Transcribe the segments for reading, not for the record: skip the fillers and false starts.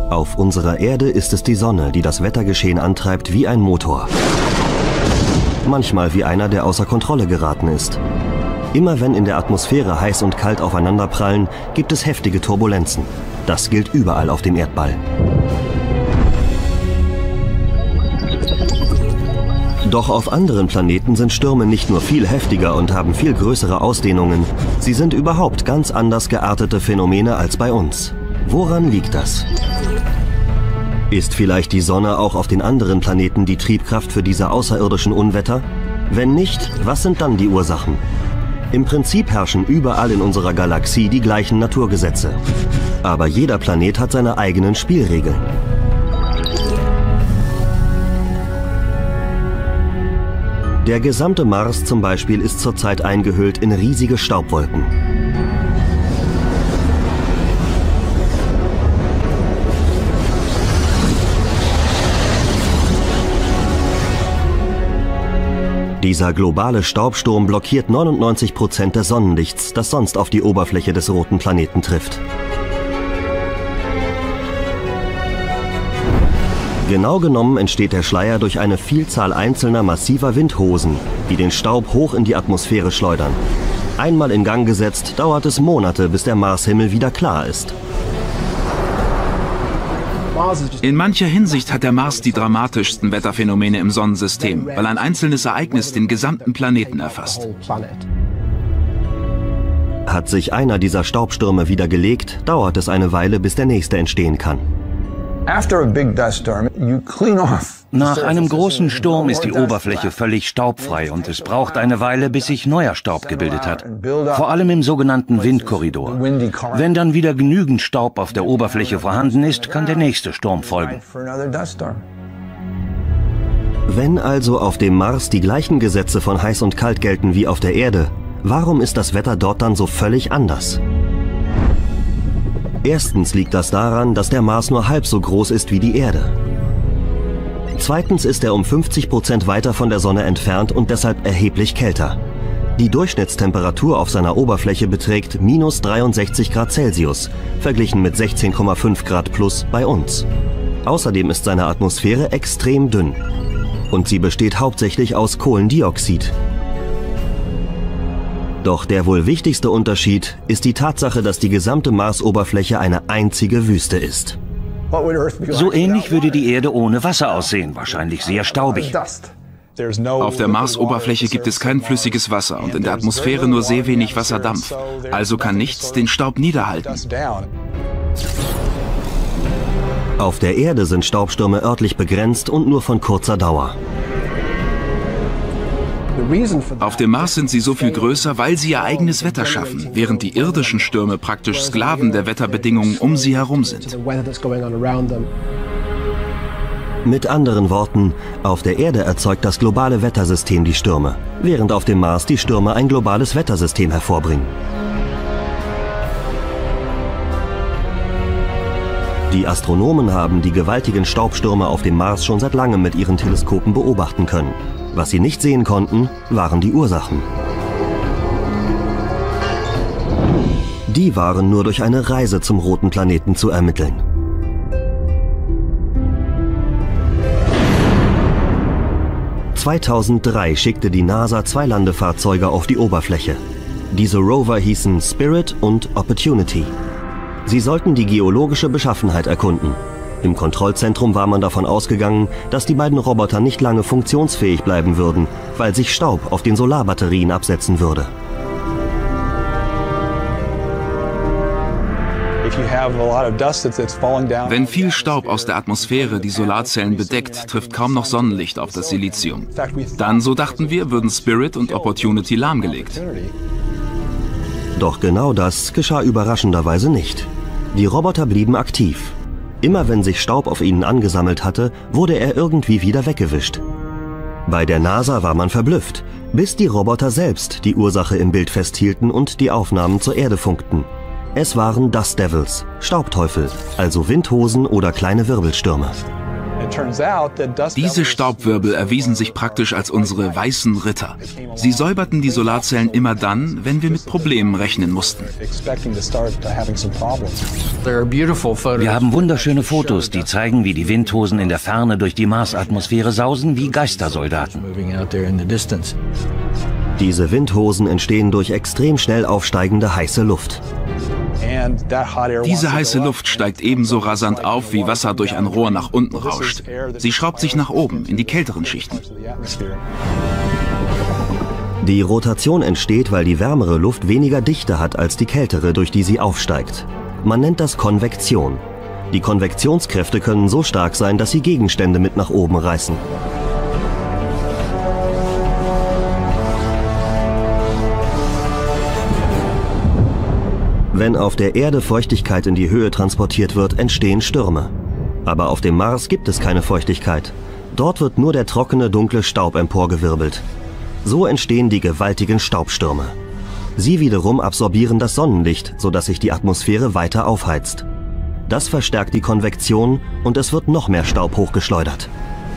Auf unserer Erde ist es die Sonne, die das Wettergeschehen antreibt wie ein Motor. Manchmal wie einer, der außer Kontrolle geraten ist. Immer wenn in der Atmosphäre heiß und kalt aufeinanderprallen, gibt es heftige Turbulenzen. Das gilt überall auf dem Erdball. Doch auf anderen Planeten sind Stürme nicht nur viel heftiger und haben viel größere Ausdehnungen. Sie sind überhaupt ganz anders geartete Phänomene als bei uns. Woran liegt das? Ist vielleicht die Sonne auch auf den anderen Planeten die Triebkraft für diese außerirdischen Unwetter? Wenn nicht, was sind dann die Ursachen? Im Prinzip herrschen überall in unserer Galaxie die gleichen Naturgesetze. Aber jeder Planet hat seine eigenen Spielregeln. Der gesamte Mars zum Beispiel ist zurzeit eingehüllt in riesige Staubwolken. Dieser globale Staubsturm blockiert 99% des Sonnenlichts, das sonst auf die Oberfläche des roten Planeten trifft. Genau genommen entsteht der Schleier durch eine Vielzahl einzelner massiver Windhosen, die den Staub hoch in die Atmosphäre schleudern. Einmal in Gang gesetzt, dauert es Monate, bis der Marshimmel wieder klar ist. In mancher Hinsicht hat der Mars die dramatischsten Wetterphänomene im Sonnensystem, weil ein einzelnes Ereignis den gesamten Planeten erfasst. Hat sich einer dieser Staubstürme wieder gelegt, dauert es eine Weile, bis der nächste entstehen kann. Nach einem großen Sturm ist die Oberfläche völlig staubfrei und es braucht eine Weile, bis sich neuer Staub gebildet hat. Vor allem im sogenannten Windkorridor. Wenn dann wieder genügend Staub auf der Oberfläche vorhanden ist, kann der nächste Sturm folgen. Wenn also auf dem Mars die gleichen Gesetze von heiß und kalt gelten wie auf der Erde, warum ist das Wetter dort dann so völlig anders? Erstens liegt das daran, dass der Mars nur halb so groß ist wie die Erde. Zweitens ist er um 50% weiter von der Sonne entfernt und deshalb erheblich kälter. Die Durchschnittstemperatur auf seiner Oberfläche beträgt minus 63 Grad Celsius, verglichen mit 16,5 Grad plus bei uns. Außerdem ist seine Atmosphäre extrem dünn. Und sie besteht hauptsächlich aus Kohlendioxid. Doch der wohl wichtigste Unterschied ist die Tatsache, dass die gesamte Marsoberfläche eine einzige Wüste ist. So ähnlich würde die Erde ohne Wasser aussehen, wahrscheinlich sehr staubig. Auf der Marsoberfläche gibt es kein flüssiges Wasser und in der Atmosphäre nur sehr wenig Wasserdampf. Also kann nichts den Staub niederhalten. Auf der Erde sind Staubstürme örtlich begrenzt und nur von kurzer Dauer. Auf dem Mars sind sie so viel größer, weil sie ihr eigenes Wetter schaffen, während die irdischen Stürme praktisch Sklaven der Wetterbedingungen um sie herum sind. Mit anderen Worten, auf der Erde erzeugt das globale Wettersystem die Stürme, während auf dem Mars die Stürme ein globales Wettersystem hervorbringen. Die Astronomen haben die gewaltigen Staubstürme auf dem Mars schon seit langem mit ihren Teleskopen beobachten können. Was sie nicht sehen konnten, waren die Ursachen. Die waren nur durch eine Reise zum roten Planeten zu ermitteln. (2003) schickte die NASA 2 Landefahrzeuge auf die Oberfläche. Diese Rover hießen Spirit und Opportunity. Sie sollten die geologische Beschaffenheit erkunden. Im Kontrollzentrum war man davon ausgegangen, dass die beiden Roboter nicht lange funktionsfähig bleiben würden, weil sich Staub auf den Solarbatterien absetzen würde. Wenn viel Staub aus der Atmosphäre die Solarzellen bedeckt, trifft kaum noch Sonnenlicht auf das Silizium. Dann, so dachten wir, würden Spirit und Opportunity lahmgelegt. Doch genau das geschah überraschenderweise nicht. Die Roboter blieben aktiv. Immer wenn sich Staub auf ihnen angesammelt hatte, wurde er irgendwie wieder weggewischt. Bei der NASA war man verblüfft, bis die Roboter selbst die Ursache im Bild festhielten und die Aufnahmen zur Erde funkten. Es waren Dust Devils, Staubteufel, also Windhosen oder kleine Wirbelstürme. Diese Staubwirbel erwiesen sich praktisch als unsere weißen Ritter. Sie säuberten die Solarzellen immer dann, wenn wir mit Problemen rechnen mussten. Wir haben wunderschöne Fotos, die zeigen, wie die Windhosen in der Ferne durch die Marsatmosphäre sausen wie Geistersoldaten. Diese Windhosen entstehen durch extrem schnell aufsteigende heiße Luft. Diese heiße Luft steigt ebenso rasant auf, wie Wasser durch ein Rohr nach unten rauscht. Sie schraubt sich nach oben, in die kälteren Schichten. Die Rotation entsteht, weil die wärmere Luft weniger Dichte hat als die kältere, durch die sie aufsteigt. Man nennt das Konvektion. Die Konvektionskräfte können so stark sein, dass sie Gegenstände mit nach oben reißen. Wenn auf der Erde Feuchtigkeit in die Höhe transportiert wird, entstehen Stürme. Aber auf dem Mars gibt es keine Feuchtigkeit. Dort wird nur der trockene, dunkle Staub emporgewirbelt. So entstehen die gewaltigen Staubstürme. Sie wiederum absorbieren das Sonnenlicht, sodass sich die Atmosphäre weiter aufheizt. Das verstärkt die Konvektion und es wird noch mehr Staub hochgeschleudert.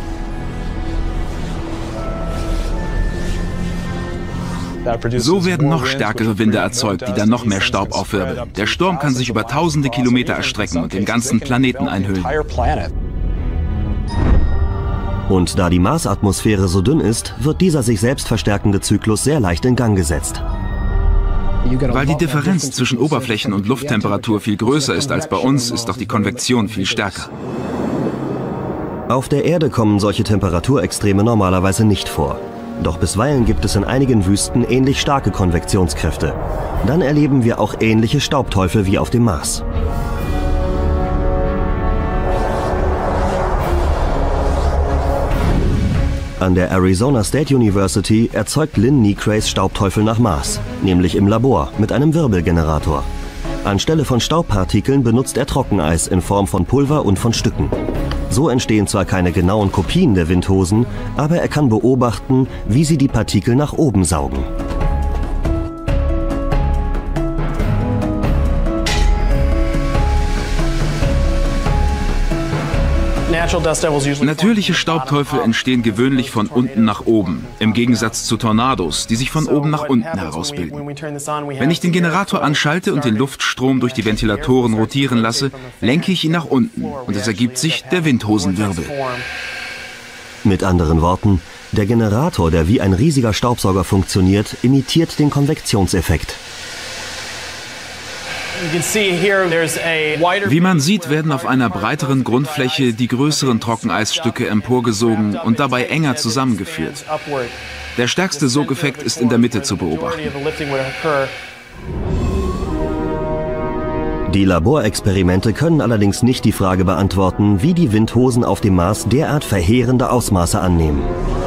So werden noch stärkere Winde erzeugt, die dann noch mehr Staub aufwirbeln. Der Sturm kann sich über tausende Kilometer erstrecken und den ganzen Planeten einhüllen. Und da die Marsatmosphäre so dünn ist, wird dieser sich selbst verstärkende Zyklus sehr leicht in Gang gesetzt. Weil die Differenz zwischen Oberflächen- und Lufttemperatur viel größer ist als bei uns, ist doch die Konvektion viel stärker. Auf der Erde kommen solche Temperaturextreme normalerweise nicht vor. Doch bisweilen gibt es in einigen Wüsten ähnlich starke Konvektionskräfte. Dann erleben wir auch ähnliche Staubteufel wie auf dem Mars. An der Arizona State University erzeugt Lynn Necrays Staubteufel nach Maß, nämlich im Labor mit einem Wirbelgenerator. Anstelle von Staubpartikeln benutzt er Trockeneis in Form von Pulver und von Stücken. So entstehen zwar keine genauen Kopien der Windhosen, aber er kann beobachten, wie sie die Partikel nach oben saugen. Natürliche Staubteufel entstehen gewöhnlich von unten nach oben, im Gegensatz zu Tornados, die sich von oben nach unten herausbilden. Wenn ich den Generator anschalte und den Luftstrom durch die Ventilatoren rotieren lasse, lenke ich ihn nach unten und es ergibt sich der Windhosenwirbel. Mit anderen Worten, der Generator, der wie ein riesiger Staubsauger funktioniert, imitiert den Konvektionseffekt. Wie man sieht, werden auf einer breiteren Grundfläche die größeren Trockeneisstücke emporgesogen und dabei enger zusammengeführt. Der stärkste Sogeffekt ist in der Mitte zu beobachten. Die Laborexperimente können allerdings nicht die Frage beantworten, wie die Windhosen auf dem Mars derart verheerende Ausmaße annehmen.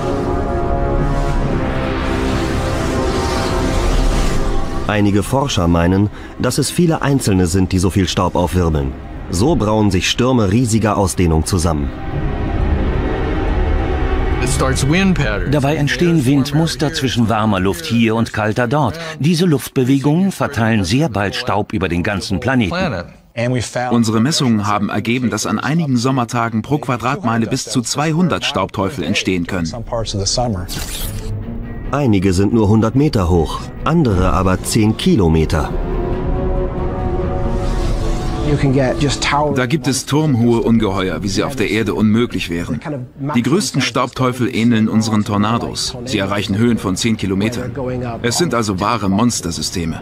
Einige Forscher meinen, dass es viele Einzelne sind, die so viel Staub aufwirbeln. So brauen sich Stürme riesiger Ausdehnung zusammen. Dabei entstehen Windmuster zwischen warmer Luft hier und kalter dort. Diese Luftbewegungen verteilen sehr bald Staub über den ganzen Planeten. Unsere Messungen haben ergeben, dass an einigen Sommertagen pro Quadratmeile bis zu 200 Staubteufel entstehen können. Einige sind nur 100 Meter hoch, andere aber 10 Kilometer. Da gibt es turmhohe Ungeheuer, wie sie auf der Erde unmöglich wären. Die größten Staubteufel ähneln unseren Tornados. Sie erreichen Höhen von 10 Kilometern. Es sind also wahre Monstersysteme.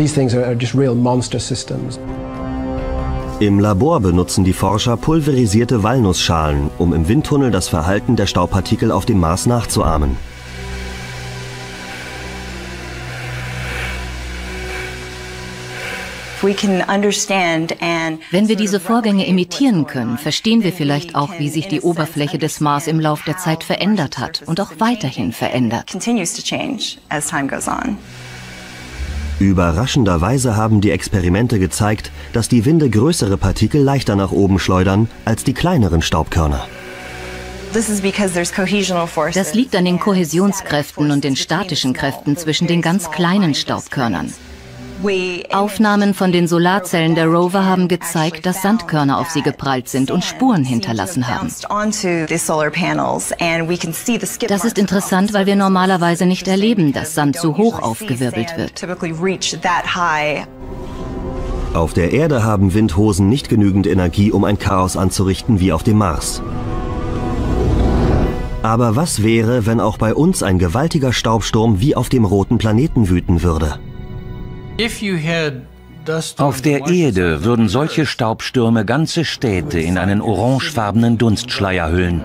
Im Labor benutzen die Forscher pulverisierte Walnussschalen, um im Windtunnel das Verhalten der Staubpartikel auf dem Mars nachzuahmen. Wenn wir diese Vorgänge imitieren können, verstehen wir vielleicht auch, wie sich die Oberfläche des Mars im Lauf der Zeit verändert hat und auch weiterhin verändert. Überraschenderweise haben die Experimente gezeigt, dass die Winde größere Partikel leichter nach oben schleudern als die kleineren Staubkörner. Das liegt an den Kohäsionskräften und den statischen Kräften zwischen den ganz kleinen Staubkörnern. Aufnahmen von den Solarzellen der Rover haben gezeigt, dass Sandkörner auf sie geprallt sind und Spuren hinterlassen haben. Das ist interessant, weil wir normalerweise nicht erleben, dass Sand so hoch aufgewirbelt wird. Auf der Erde haben Windhosen nicht genügend Energie, um ein Chaos anzurichten wie auf dem Mars. Aber was wäre, wenn auch bei uns ein gewaltiger Staubsturm wie auf dem roten Planeten wüten würde? Auf der Erde würden solche Staubstürme ganze Städte in einen orangefarbenen Dunstschleier hüllen.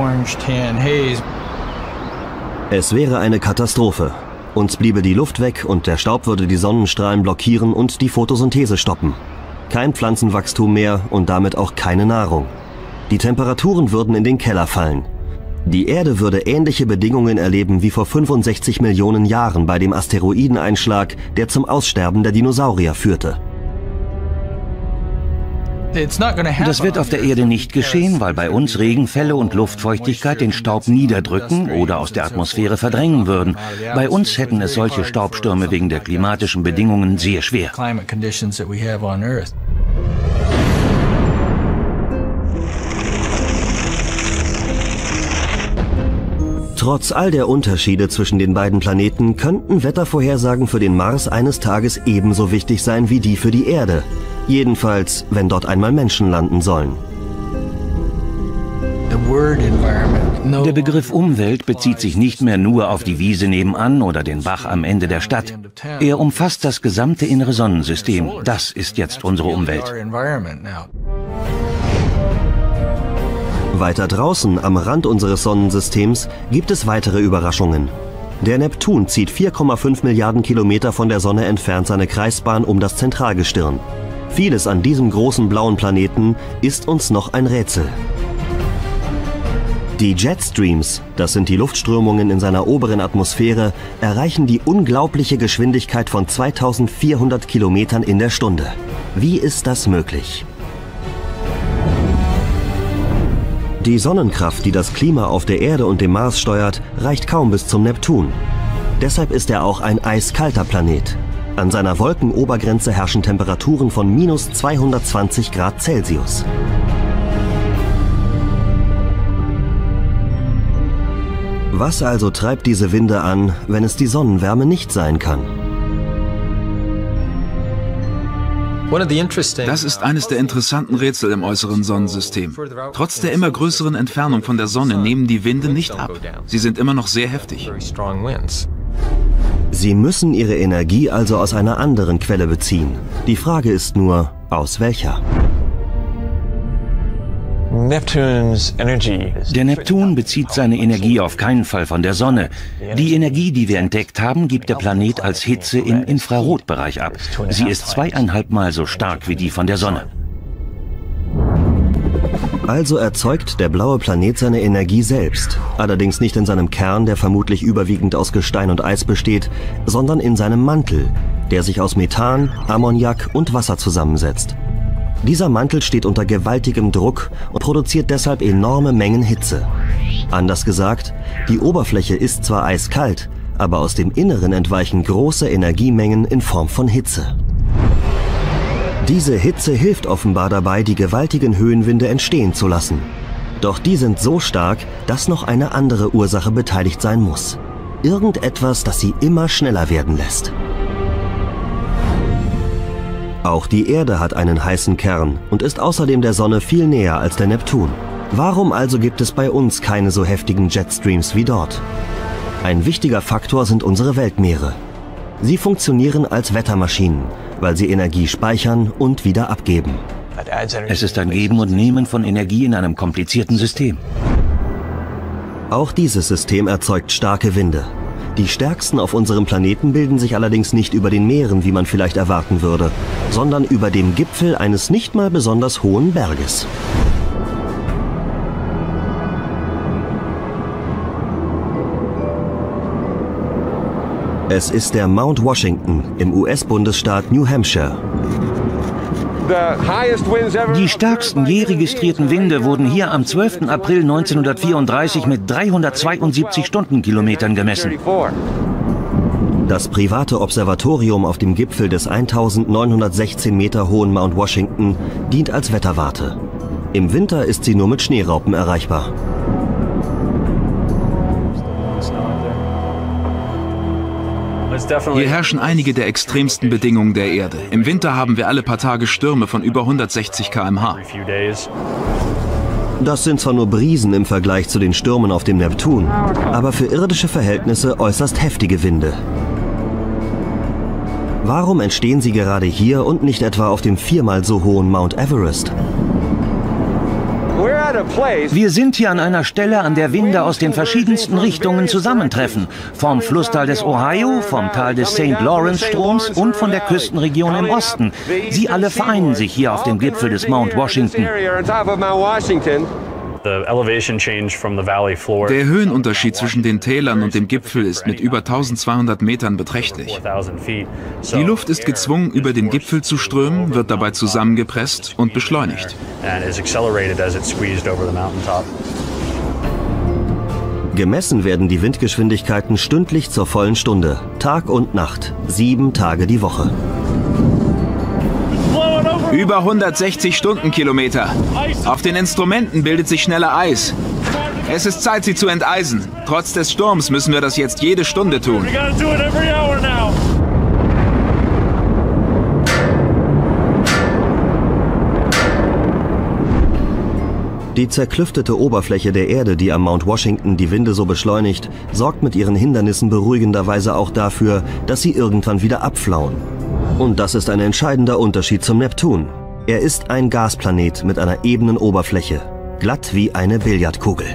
Es wäre eine Katastrophe. Uns bliebe die Luft weg und der Staub würde die Sonnenstrahlen blockieren und die Photosynthese stoppen. Kein Pflanzenwachstum mehr und damit auch keine Nahrung. Die Temperaturen würden in den Keller fallen. Die Erde würde ähnliche Bedingungen erleben wie vor 65 Millionen Jahren bei dem Asteroideneinschlag, der zum Aussterben der Dinosaurier führte. Das wird auf der Erde nicht geschehen, weil bei uns Regenfälle und Luftfeuchtigkeit den Staub niederdrücken oder aus der Atmosphäre verdrängen würden. Bei uns hätten es solche Staubstürme wegen der klimatischen Bedingungen sehr schwer. Trotz all der Unterschiede zwischen den beiden Planeten könnten Wettervorhersagen für den Mars eines Tages ebenso wichtig sein wie die für die Erde. Jedenfalls, wenn dort einmal Menschen landen sollen. Der Begriff Umwelt bezieht sich nicht mehr nur auf die Wiese nebenan oder den Bach am Ende der Stadt. Er umfasst das gesamte innere Sonnensystem. Das ist jetzt unsere Umwelt. Weiter draußen, am Rand unseres Sonnensystems, gibt es weitere Überraschungen. Der Neptun zieht 4,5 Milliarden Kilometer von der Sonne entfernt seine Kreisbahn um das Zentralgestirn. Vieles an diesem großen blauen Planeten ist uns noch ein Rätsel. Die Jetstreams, das sind die Luftströmungen in seiner oberen Atmosphäre, erreichen die unglaubliche Geschwindigkeit von 2400 Kilometern in der Stunde. Wie ist das möglich? Die Sonnenkraft, die das Klima auf der Erde und dem Mars steuert, reicht kaum bis zum Neptun. Deshalb ist er auch ein eiskalter Planet. An seiner Wolkenobergrenze herrschen Temperaturen von minus 220 Grad Celsius. Was also treibt diese Winde an, wenn es die Sonnenwärme nicht sein kann? Das ist eines der interessanten Rätsel im äußeren Sonnensystem. Trotz der immer größeren Entfernung von der Sonne nehmen die Winde nicht ab. Sie sind immer noch sehr heftig. Sie müssen ihre Energie also aus einer anderen Quelle beziehen. Die Frage ist nur, aus welcher? Der Neptun bezieht seine Energie auf keinen Fall von der Sonne. Die Energie, die wir entdeckt haben, gibt der Planet als Hitze im Infrarotbereich ab. Sie ist 2,5 Mal so stark wie die von der Sonne. Also erzeugt der blaue Planet seine Energie selbst. Allerdings nicht in seinem Kern, der vermutlich überwiegend aus Gestein und Eis besteht, sondern in seinem Mantel, der sich aus Methan, Ammoniak und Wasser zusammensetzt. Dieser Mantel steht unter gewaltigem Druck und produziert deshalb enorme Mengen Hitze. Anders gesagt, die Oberfläche ist zwar eiskalt, aber aus dem Inneren entweichen große Energiemengen in Form von Hitze. Diese Hitze hilft offenbar dabei, die gewaltigen Höhenwinde entstehen zu lassen. Doch die sind so stark, dass noch eine andere Ursache beteiligt sein muss. Irgendetwas, das sie immer schneller werden lässt. Auch die Erde hat einen heißen Kern und ist außerdem der Sonne viel näher als der Neptun. Warum also gibt es bei uns keine so heftigen Jetstreams wie dort? Ein wichtiger Faktor sind unsere Weltmeere. Sie funktionieren als Wettermaschinen, weil sie Energie speichern und wieder abgeben. Es ist ein Geben und Nehmen von Energie in einem komplizierten System. Auch dieses System erzeugt starke Winde. Die stärksten auf unserem Planeten bilden sich allerdings nicht über den Meeren, wie man vielleicht erwarten würde, sondern über dem Gipfel eines nicht mal besonders hohen Berges. Es ist der Mount Washington im US-Bundesstaat New Hampshire. Die stärksten je registrierten Winde wurden hier am 12. April 1934 mit 372 Stundenkilometern gemessen. Das private Observatorium auf dem Gipfel des 1916 Meter hohen Mount Washington dient als Wetterwarte. Im Winter ist sie nur mit Schneeraupen erreichbar. Hier herrschen einige der extremsten Bedingungen der Erde. Im Winter haben wir alle paar Tage Stürme von über 160 km/h. Das sind zwar nur Brisen im Vergleich zu den Stürmen auf dem Neptun, aber für irdische Verhältnisse äußerst heftige Winde. Warum entstehen sie gerade hier und nicht etwa auf dem viermal so hohen Mount Everest? Wir sind hier an einer Stelle, an der Winde aus den verschiedensten Richtungen zusammentreffen. Vom Flusstal des Ohio, vom Tal des St. Lawrence Stroms und von der Küstenregion im Osten. Sie alle vereinen sich hier auf dem Gipfel des Mount Washington. Der Höhenunterschied zwischen den Tälern und dem Gipfel ist mit über 1200 Metern beträchtlich. Die Luft ist gezwungen, über den Gipfel zu strömen, wird dabei zusammengepresst und beschleunigt. Gemessen werden die Windgeschwindigkeiten stündlich zur vollen Stunde, Tag und Nacht, 7 Tage die Woche. Über 160 Stundenkilometer. Auf den Instrumenten bildet sich schneller Eis. Es ist Zeit, sie zu enteisen. Trotz des Sturms müssen wir das jetzt jede Stunde tun. Die zerklüftete Oberfläche der Erde, die am Mount Washington die Winde so beschleunigt, sorgt mit ihren Hindernissen beruhigenderweise auch dafür, dass sie irgendwann wieder abflauen. Und das ist ein entscheidender Unterschied zum Neptun. Er ist ein Gasplanet mit einer ebenen Oberfläche, glatt wie eine Billardkugel.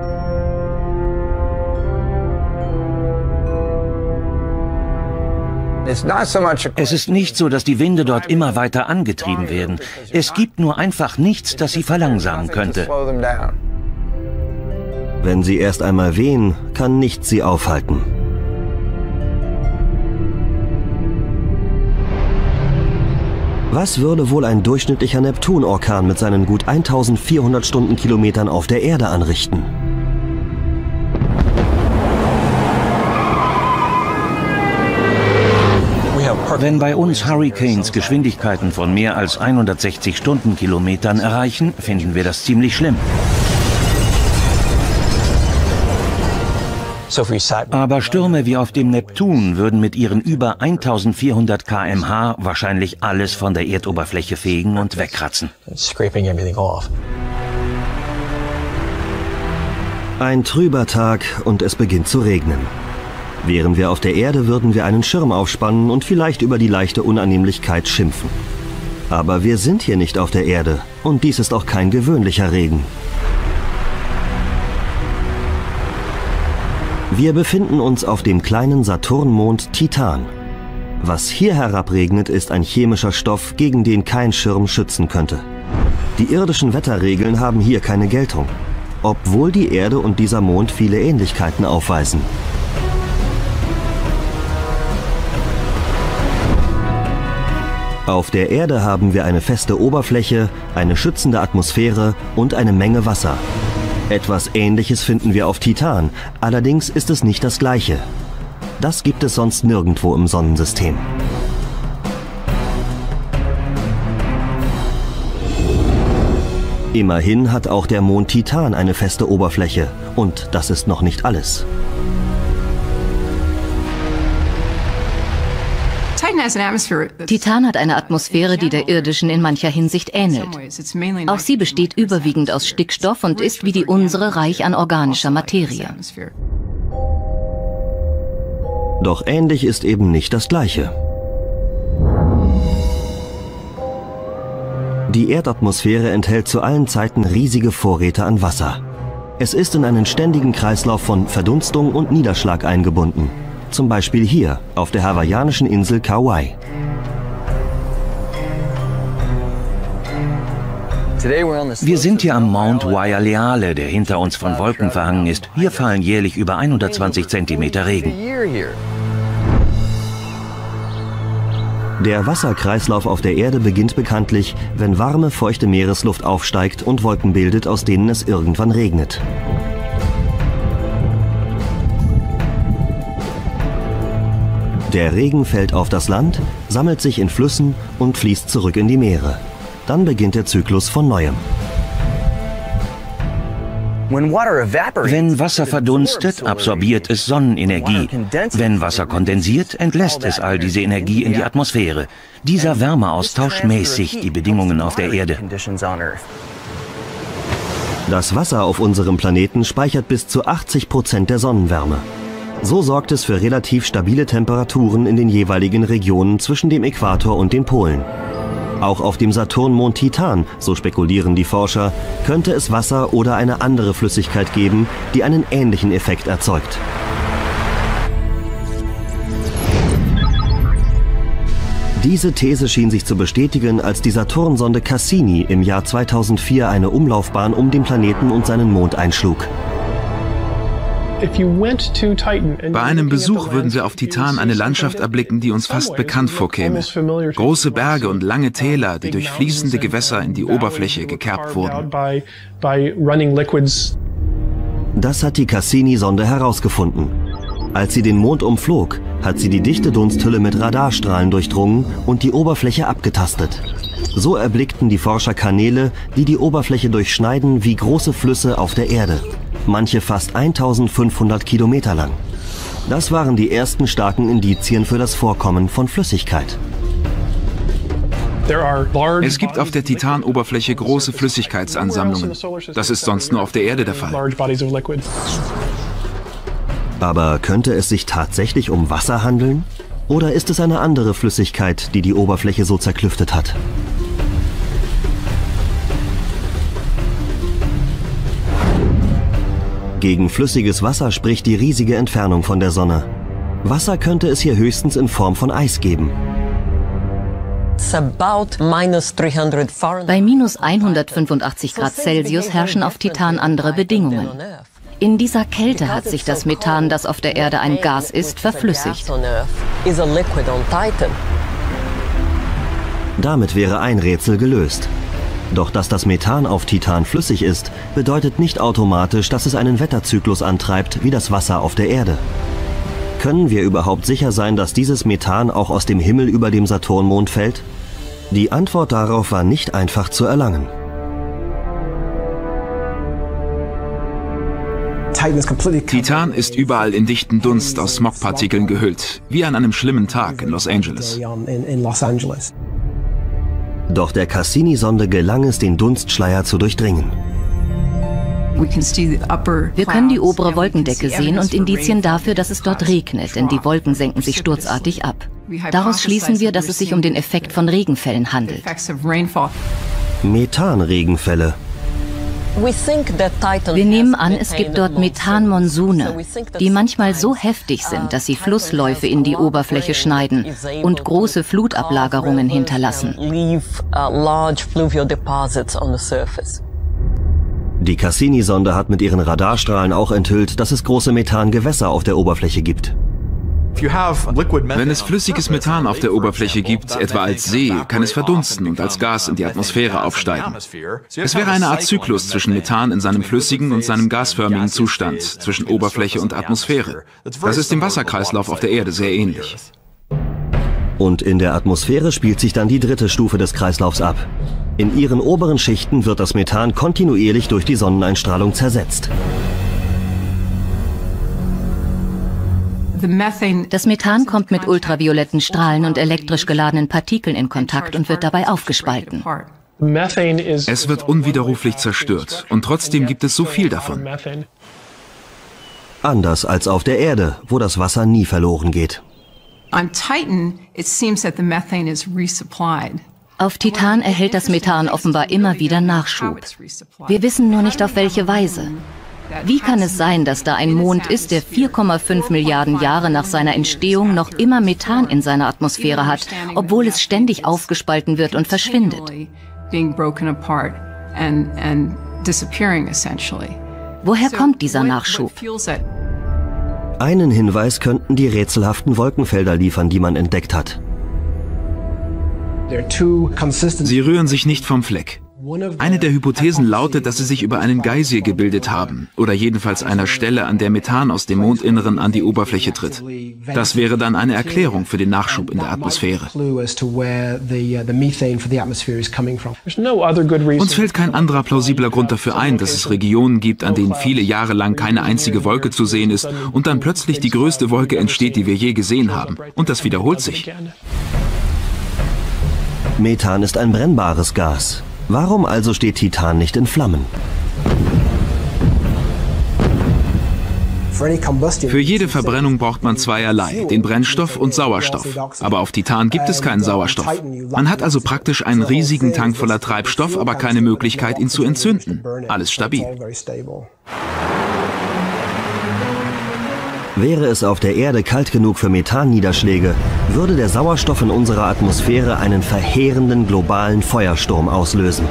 Es ist nicht so, dass die Winde dort immer weiter angetrieben werden. Es gibt nur einfach nichts, das sie verlangsamen könnte. Wenn sie erst einmal wehen, kann nichts sie aufhalten. Was würde wohl ein durchschnittlicher Neptunorkan mit seinen gut 1400 Stundenkilometern auf der Erde anrichten? Wenn bei uns Hurricanes Geschwindigkeiten von mehr als 160 Stundenkilometern erreichen, finden wir das ziemlich schlimm. Aber Stürme wie auf dem Neptun würden mit ihren über 1400 km/h wahrscheinlich alles von der Erdoberfläche fegen und wegkratzen. Ein trüber Tag und es beginnt zu regnen. Wären wir auf der Erde, würden wir einen Schirm aufspannen und vielleicht über die leichte Unannehmlichkeit schimpfen. Aber wir sind hier nicht auf der Erde und dies ist auch kein gewöhnlicher Regen. Wir befinden uns auf dem kleinen Saturnmond Titan. Was hier herabregnet, ist ein chemischer Stoff, gegen den kein Schirm schützen könnte. Die irdischen Wetterregeln haben hier keine Geltung, obwohl die Erde und dieser Mond viele Ähnlichkeiten aufweisen. Auf der Erde haben wir eine feste Oberfläche, eine schützende Atmosphäre und eine Menge Wasser. Etwas Ähnliches finden wir auf Titan, allerdings ist es nicht das Gleiche. Das gibt es sonst nirgendwo im Sonnensystem. Immerhin hat auch der Mond Titan eine feste Oberfläche und das ist noch nicht alles. Titan hat eine Atmosphäre, die der irdischen in mancher Hinsicht ähnelt. Auch sie besteht überwiegend aus Stickstoff und ist wie die unsere reich an organischer Materie. Doch ähnlich ist eben nicht das Gleiche. Die Erdatmosphäre enthält zu allen Zeiten riesige Vorräte an Wasser. Es ist in einen ständigen Kreislauf von Verdunstung und Niederschlag eingebunden. Zum Beispiel hier, auf der hawaiianischen Insel Kauai. Wir sind hier am Mount Waialeale, der hinter uns von Wolken verhangen ist. Hier fallen jährlich über 120 Zentimeter Regen. Der Wasserkreislauf auf der Erde beginnt bekanntlich, wenn warme, feuchte Meeresluft aufsteigt und Wolken bildet, aus denen es irgendwann regnet. Der Regen fällt auf das Land, sammelt sich in Flüssen und fließt zurück in die Meere. Dann beginnt der Zyklus von Neuem. Wenn Wasser verdunstet, absorbiert es Sonnenenergie. Wenn Wasser kondensiert, entlässt es all diese Energie in die Atmosphäre. Dieser Wärmeaustausch mäßigt die Bedingungen auf der Erde. Das Wasser auf unserem Planeten speichert bis zu 80% der Sonnenwärme. So sorgt es für relativ stabile Temperaturen in den jeweiligen Regionen zwischen dem Äquator und den Polen. Auch auf dem Saturnmond Titan, so spekulieren die Forscher, könnte es Wasser oder eine andere Flüssigkeit geben, die einen ähnlichen Effekt erzeugt. Diese These schien sich zu bestätigen, als die Saturnsonde Cassini im Jahr 2004 eine Umlaufbahn um den Planeten und seinen Mond einschlug. Bei einem Besuch würden wir auf Titan eine Landschaft erblicken, die uns fast bekannt vorkäme. Große Berge und lange Täler, die durch fließende Gewässer in die Oberfläche gekerbt wurden. Das hat die Cassini-Sonde herausgefunden. Als sie den Mond umflog, hat sie die dichte Dunsthülle mit Radarstrahlen durchdrungen und die Oberfläche abgetastet. So erblickten die Forscher Kanäle, die die Oberfläche durchschneiden wie große Flüsse auf der Erde. Manche fast 1500 Kilometer lang. Das waren die ersten starken Indizien für das Vorkommen von Flüssigkeit. Es gibt auf der Titanoberfläche große Flüssigkeitsansammlungen. Das ist sonst nur auf der Erde der Fall. Aber könnte es sich tatsächlich um Wasser handeln? Oder ist es eine andere Flüssigkeit, die die Oberfläche so zerklüftet hat? Gegen flüssiges Wasser spricht die riesige Entfernung von der Sonne. Wasser könnte es hier höchstens in Form von Eis geben. Bei minus 185 Grad Celsius herrschen auf Titan andere Bedingungen. In dieser Kälte hat sich das Methan, das auf der Erde ein Gas ist, verflüssigt. Damit wäre ein Rätsel gelöst. Doch dass das Methan auf Titan flüssig ist, bedeutet nicht automatisch, dass es einen Wetterzyklus antreibt, wie das Wasser auf der Erde. Können wir überhaupt sicher sein, dass dieses Methan auch aus dem Himmel über dem Saturnmond fällt? Die Antwort darauf war nicht einfach zu erlangen. Titan ist überall in dichten Dunst aus Smogpartikeln gehüllt, wie an einem schlimmen Tag in Los Angeles. Doch der Cassini-Sonde gelang es, den Dunstschleier zu durchdringen. Wir können die obere Wolkendecke sehen und Indizien dafür, dass es dort regnet, denn die Wolken senken sich sturzartig ab. Daraus schließen wir, dass es sich um den Effekt von Regenfällen handelt. Methanregenfälle. Wir nehmen an, es gibt dort Methanmonsune, die manchmal so heftig sind, dass sie Flussläufe in die Oberfläche schneiden und große Flutablagerungen hinterlassen. Die Cassini-Sonde hat mit ihren Radarstrahlen auch enthüllt, dass es große Methangewässer auf der Oberfläche gibt. Wenn es flüssiges Methan auf der Oberfläche gibt, etwa als See, kann es verdunsten und als Gas in die Atmosphäre aufsteigen. Es wäre eine Art Zyklus zwischen Methan in seinem flüssigen und seinem gasförmigen Zustand, zwischen Oberfläche und Atmosphäre. Das ist dem Wasserkreislauf auf der Erde sehr ähnlich. Und in der Atmosphäre spielt sich dann die dritte Stufe des Kreislaufs ab. In ihren oberen Schichten wird das Methan kontinuierlich durch die Sonneneinstrahlung zersetzt. Das Methan kommt mit ultravioletten Strahlen und elektrisch geladenen Partikeln in Kontakt und wird dabei aufgespalten. Es wird unwiderruflich zerstört und trotzdem gibt es so viel davon. Anders als auf der Erde, wo das Wasser nie verloren geht. Auf Titan erhält das Methan offenbar immer wieder Nachschub. Wir wissen nur nicht, auf welche Weise. Wie kann es sein, dass da ein Mond ist, der 4,5 Milliarden Jahre nach seiner Entstehung noch immer Methan in seiner Atmosphäre hat, obwohl es ständig aufgespalten wird und verschwindet? Woher kommt dieser Nachschub? Einen Hinweis könnten die rätselhaften Wolkenfelder liefern, die man entdeckt hat. Sie rühren sich nicht vom Fleck. Eine der Hypothesen lautet, dass sie sich über einen Geysir gebildet haben, oder jedenfalls einer Stelle, an der Methan aus dem Mondinneren an die Oberfläche tritt. Das wäre dann eine Erklärung für den Nachschub in der Atmosphäre. Uns fällt kein anderer plausibler Grund dafür ein, dass es Regionen gibt, an denen viele Jahre lang keine einzige Wolke zu sehen ist und dann plötzlich die größte Wolke entsteht, die wir je gesehen haben. Und das wiederholt sich. Methan ist ein brennbares Gas. Warum also steht Titan nicht in Flammen? Für jede Verbrennung braucht man zweierlei, den Brennstoff und Sauerstoff. Aber auf Titan gibt es keinen Sauerstoff. Man hat also praktisch einen riesigen Tank voller Treibstoff, aber keine Möglichkeit, ihn zu entzünden. Alles stabil. Wäre es auf der Erde kalt genug für Methanniederschläge, würde der Sauerstoff in unserer Atmosphäre einen verheerenden globalen Feuersturm auslösen.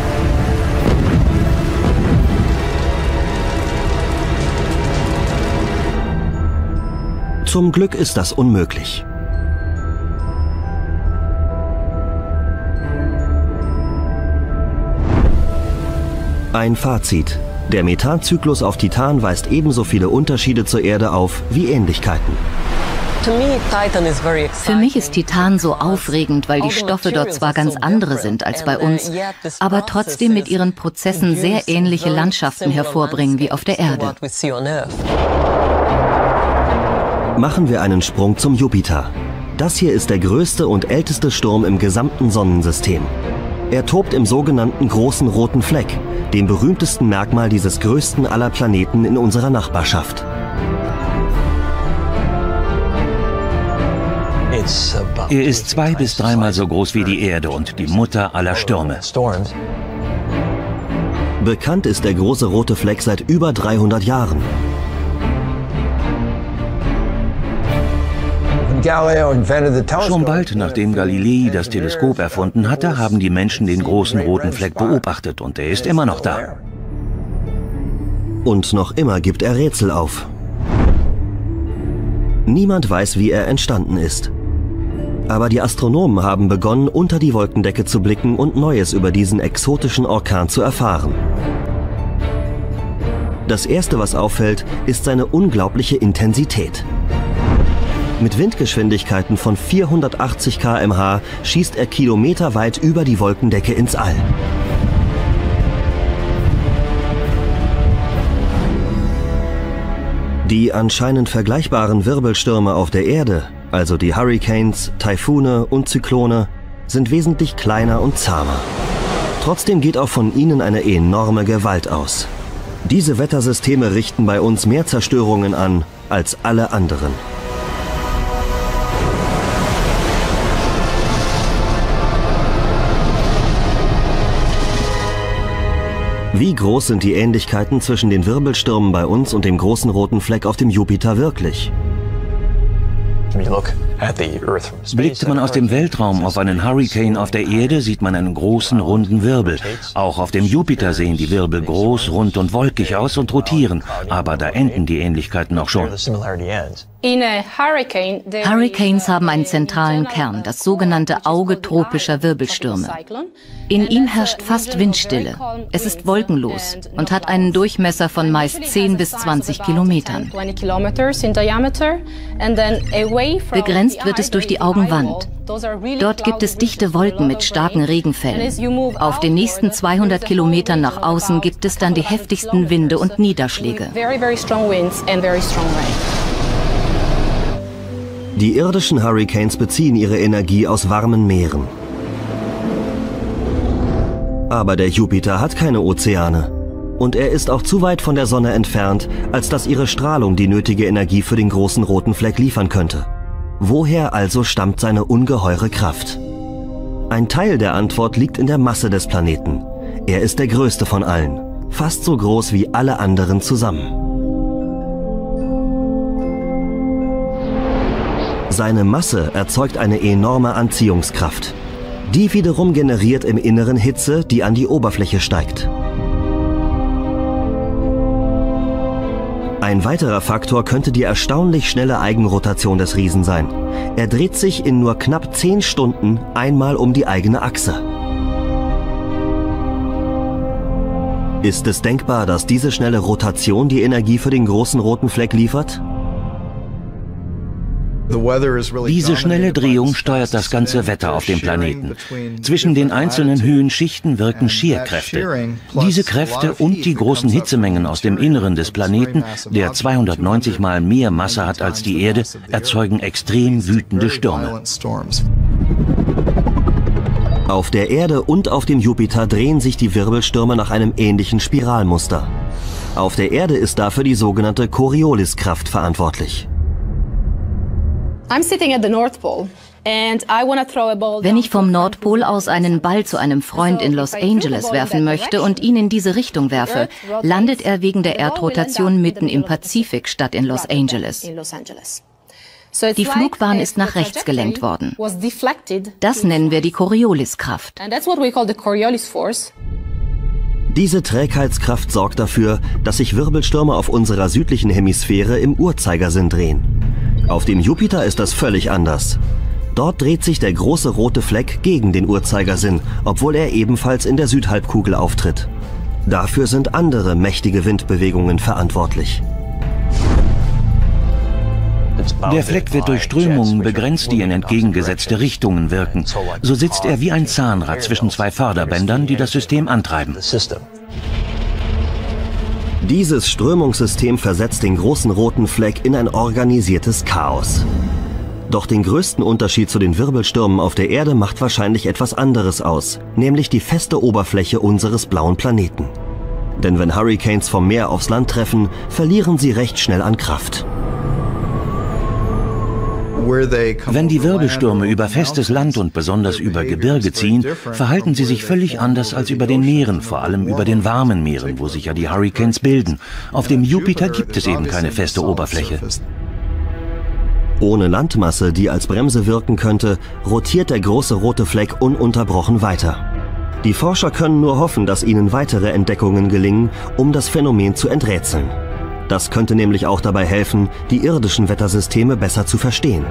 Zum Glück ist das unmöglich. Ein Fazit. Der Methanzyklus auf Titan weist ebenso viele Unterschiede zur Erde auf wie Ähnlichkeiten. Für mich ist Titan so aufregend, weil die Stoffe dort zwar ganz andere sind als bei uns, aber trotzdem mit ihren Prozessen sehr ähnliche Landschaften hervorbringen wie auf der Erde. Machen wir einen Sprung zum Jupiter. Das hier ist der größte und älteste Sturm im gesamten Sonnensystem. Er tobt im sogenannten großen roten Fleck, dem berühmtesten Merkmal dieses größten aller Planeten in unserer Nachbarschaft. Er ist 2- bis 3-mal so groß wie die Erde und die Mutter aller Stürme. Bekannt ist der große rote Fleck seit über 300 Jahren. Schon bald nachdem Galilei das Teleskop erfunden hatte, haben die Menschen den großen roten Fleck beobachtet und er ist immer noch da. Und noch immer gibt er Rätsel auf. Niemand weiß, wie er entstanden ist. Aber die Astronomen haben begonnen, unter die Wolkendecke zu blicken und Neues über diesen exotischen Orkan zu erfahren. Das Erste, was auffällt, ist seine unglaubliche Intensität. Mit Windgeschwindigkeiten von 480 km/h schießt er kilometerweit über die Wolkendecke ins All. Die anscheinend vergleichbaren Wirbelstürme auf der Erde, also die Hurricanes, Taifune und Zyklone, sind wesentlich kleiner und zahmer. Trotzdem geht auch von ihnen eine enorme Gewalt aus. Diese Wettersysteme richten bei uns mehr Zerstörungen an als alle anderen. Wie groß sind die Ähnlichkeiten zwischen den Wirbelstürmen bei uns und dem großen roten Fleck auf dem Jupiter wirklich? Blickt man aus dem Weltraum auf einen Hurrikan auf der Erde, sieht man einen großen, runden Wirbel. Auch auf dem Jupiter sehen die Wirbel groß, rund und wolkig aus und rotieren. Aber da enden die Ähnlichkeiten auch schon. Hurrikane haben einen zentralen Kern, das sogenannte Auge tropischer Wirbelstürme. In ihm herrscht fast Windstille. Es ist wolkenlos und hat einen Durchmesser von meist 10 bis 20 Kilometern. Begrenzt wird es durch die Augenwand. Dort gibt es dichte Wolken mit starken Regenfällen. Auf den nächsten 200 Kilometern nach außen gibt es dann die heftigsten Winde und Niederschläge. Die irdischen Hurrikans beziehen ihre Energie aus warmen Meeren. Aber der Jupiter hat keine Ozeane. Und er ist auch zu weit von der Sonne entfernt, als dass ihre Strahlung die nötige Energie für den großen roten Fleck liefern könnte. Woher also stammt seine ungeheure Kraft? Ein Teil der Antwort liegt in der Masse des Planeten. Er ist der größte von allen, fast so groß wie alle anderen zusammen. Seine Masse erzeugt eine enorme Anziehungskraft. Die wiederum generiert im Inneren Hitze, die an die Oberfläche steigt. Ein weiterer Faktor könnte die erstaunlich schnelle Eigenrotation des Riesen sein. Er dreht sich in nur knapp 10 Stunden einmal um die eigene Achse. Ist es denkbar, dass diese schnelle Rotation die Energie für den großen roten Fleck liefert? Diese schnelle Drehung steuert das ganze Wetter auf dem Planeten. Zwischen den einzelnen Höhenschichten wirken Shear-Kräfte. Diese Kräfte und die großen Hitzemengen aus dem Inneren des Planeten, der 290 Mal mehr Masse hat als die Erde, erzeugen extrem wütende Stürme. Auf der Erde und auf dem Jupiter drehen sich die Wirbelstürme nach einem ähnlichen Spiralmuster. Auf der Erde ist dafür die sogenannte Corioliskraft verantwortlich. Wenn ich vom Nordpol aus einen Ball zu einem Freund in Los Angeles werfen möchte und ihn in diese Richtung werfe, landet er wegen der Erdrotation mitten im Pazifik statt in Los Angeles. Die Flugbahn ist nach rechts gelenkt worden. Das nennen wir die Corioliskraft. Diese Trägheitskraft sorgt dafür, dass sich Wirbelstürme auf unserer südlichen Hemisphäre im Uhrzeigersinn drehen. Auf dem Jupiter ist das völlig anders. Dort dreht sich der große rote Fleck gegen den Uhrzeigersinn, obwohl er ebenfalls in der Südhalbkugel auftritt. Dafür sind andere mächtige Windbewegungen verantwortlich. Der Fleck wird durch Strömungen begrenzt, die in entgegengesetzte Richtungen wirken. So sitzt er wie ein Zahnrad zwischen zwei Förderbändern, die das System antreiben. Dieses Strömungssystem versetzt den großen roten Fleck in ein organisiertes Chaos. Doch den größten Unterschied zu den Wirbelstürmen auf der Erde macht wahrscheinlich etwas anderes aus, nämlich die feste Oberfläche unseres blauen Planeten. Denn wenn Hurricanes vom Meer aufs Land treffen, verlieren sie recht schnell an Kraft. Wenn die Wirbelstürme über festes Land und besonders über Gebirge ziehen, verhalten sie sich völlig anders als über den Meeren, vor allem über den warmen Meeren, wo sich ja die Hurricanes bilden. Auf dem Jupiter gibt es eben keine feste Oberfläche. Ohne Landmasse, die als Bremse wirken könnte, rotiert der große rote Fleck ununterbrochen weiter. Die Forscher können nur hoffen, dass ihnen weitere Entdeckungen gelingen, um das Phänomen zu enträtseln. Das könnte nämlich auch dabei helfen, die irdischen Wettersysteme besser zu verstehen.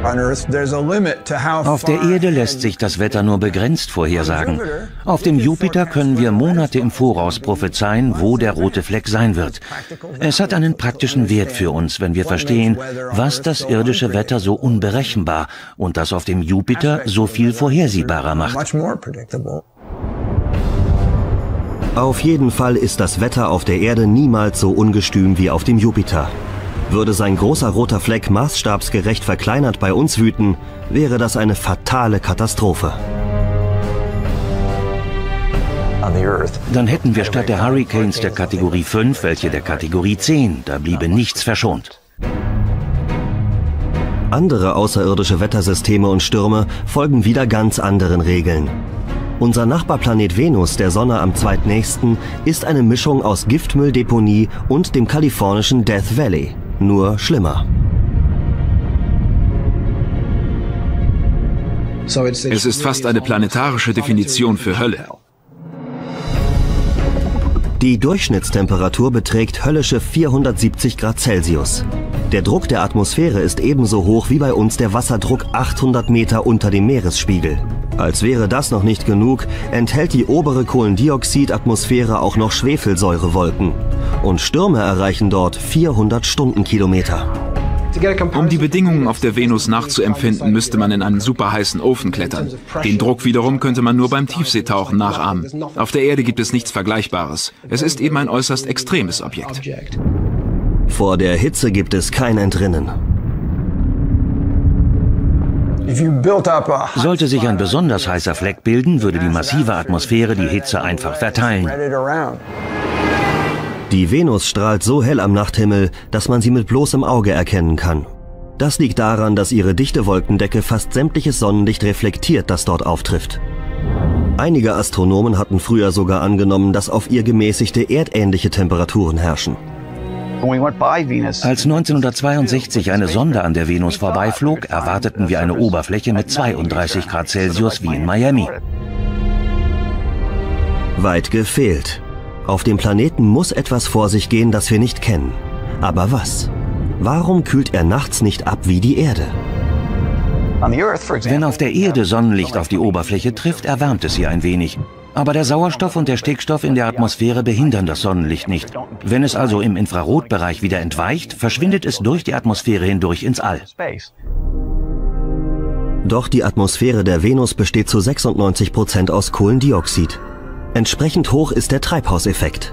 Auf der Erde lässt sich das Wetter nur begrenzt vorhersagen. Auf dem Jupiter können wir Monate im Voraus prophezeien, wo der rote Fleck sein wird. Es hat einen praktischen Wert für uns, wenn wir verstehen, was das irdische Wetter so unberechenbar und das auf dem Jupiter so viel vorhersehbarer macht. Auf jeden Fall ist das Wetter auf der Erde niemals so ungestüm wie auf dem Jupiter. Würde sein großer roter Fleck maßstabsgerecht verkleinert bei uns wüten, wäre das eine fatale Katastrophe. Dann hätten wir statt der Hurricanes der Kategorie 5 welche der Kategorie 10. Da bliebe nichts verschont. Andere außerirdische Wettersysteme und Stürme folgen wieder ganz anderen Regeln. Unser Nachbarplanet Venus, der Sonne am zweitnächsten, ist eine Mischung aus Giftmülldeponie und dem kalifornischen Death Valley. Nur schlimmer. Es ist fast eine planetarische Definition für Hölle. Die Durchschnittstemperatur beträgt höllische 470 Grad Celsius. Der Druck der Atmosphäre ist ebenso hoch wie bei uns der Wasserdruck 800 Meter unter dem Meeresspiegel. Als wäre das noch nicht genug, enthält die obere Kohlendioxidatmosphäre auch noch Schwefelsäurewolken. Und Stürme erreichen dort 400 Stundenkilometer. Um die Bedingungen auf der Venus nachzuempfinden, müsste man in einen superheißen Ofen klettern. Den Druck wiederum könnte man nur beim Tiefseetauchen nachahmen. Auf der Erde gibt es nichts Vergleichbares. Es ist eben ein äußerst extremes Objekt. Vor der Hitze gibt es kein Entrinnen. Sollte sich ein besonders heißer Fleck bilden, würde die massive Atmosphäre die Hitze einfach verteilen. Die Venus strahlt so hell am Nachthimmel, dass man sie mit bloßem Auge erkennen kann. Das liegt daran, dass ihre dichte Wolkendecke fast sämtliches Sonnenlicht reflektiert, das dort auftrifft. Einige Astronomen hatten früher sogar angenommen, dass auf ihr gemäßigte erdähnliche Temperaturen herrschen. Als 1962 eine Sonde an der Venus vorbeiflog, erwarteten wir eine Oberfläche mit 32 Grad Celsius wie in Miami. Weit gefehlt. Auf dem Planeten muss etwas vor sich gehen, das wir nicht kennen. Aber was? Warum kühlt er nachts nicht ab wie die Erde? Wenn auf der Erde Sonnenlicht auf die Oberfläche trifft, erwärmt es sie ein wenig. Aber der Sauerstoff und der Stickstoff in der Atmosphäre behindern das Sonnenlicht nicht. Wenn es also im Infrarotbereich wieder entweicht, verschwindet es durch die Atmosphäre hindurch ins All. Doch die Atmosphäre der Venus besteht zu 96% aus Kohlendioxid. Entsprechend hoch ist der Treibhauseffekt.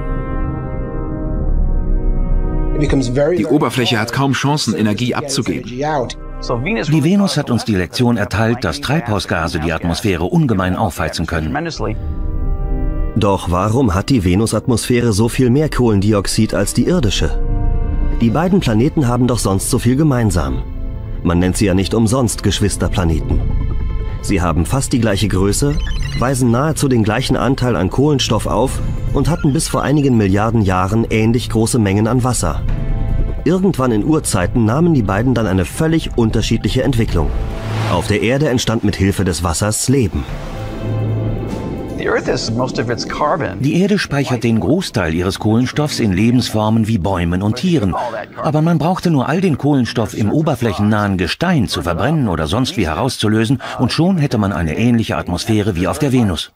Die Oberfläche hat kaum Chancen, Energie abzugeben. Die Venus hat uns die Lektion erteilt, dass Treibhausgase die Atmosphäre ungemein aufheizen können. Doch warum hat die Venusatmosphäre so viel mehr Kohlendioxid als die irdische? Die beiden Planeten haben doch sonst so viel gemeinsam. Man nennt sie ja nicht umsonst Geschwisterplaneten. Sie haben fast die gleiche Größe, weisen nahezu den gleichen Anteil an Kohlenstoff auf und hatten bis vor einigen Milliarden Jahren ähnlich große Mengen an Wasser. Irgendwann in Urzeiten nahmen die beiden dann eine völlig unterschiedliche Entwicklung. Auf der Erde entstand mit Hilfe des Wassers Leben. Die Erde speichert den Großteil ihres Kohlenstoffs in Lebensformen wie Bäumen und Tieren. Aber man brauchte nur all den Kohlenstoff im oberflächennahen Gestein zu verbrennen oder sonst wie herauszulösen und schon hätte man eine ähnliche Atmosphäre wie auf der Venus.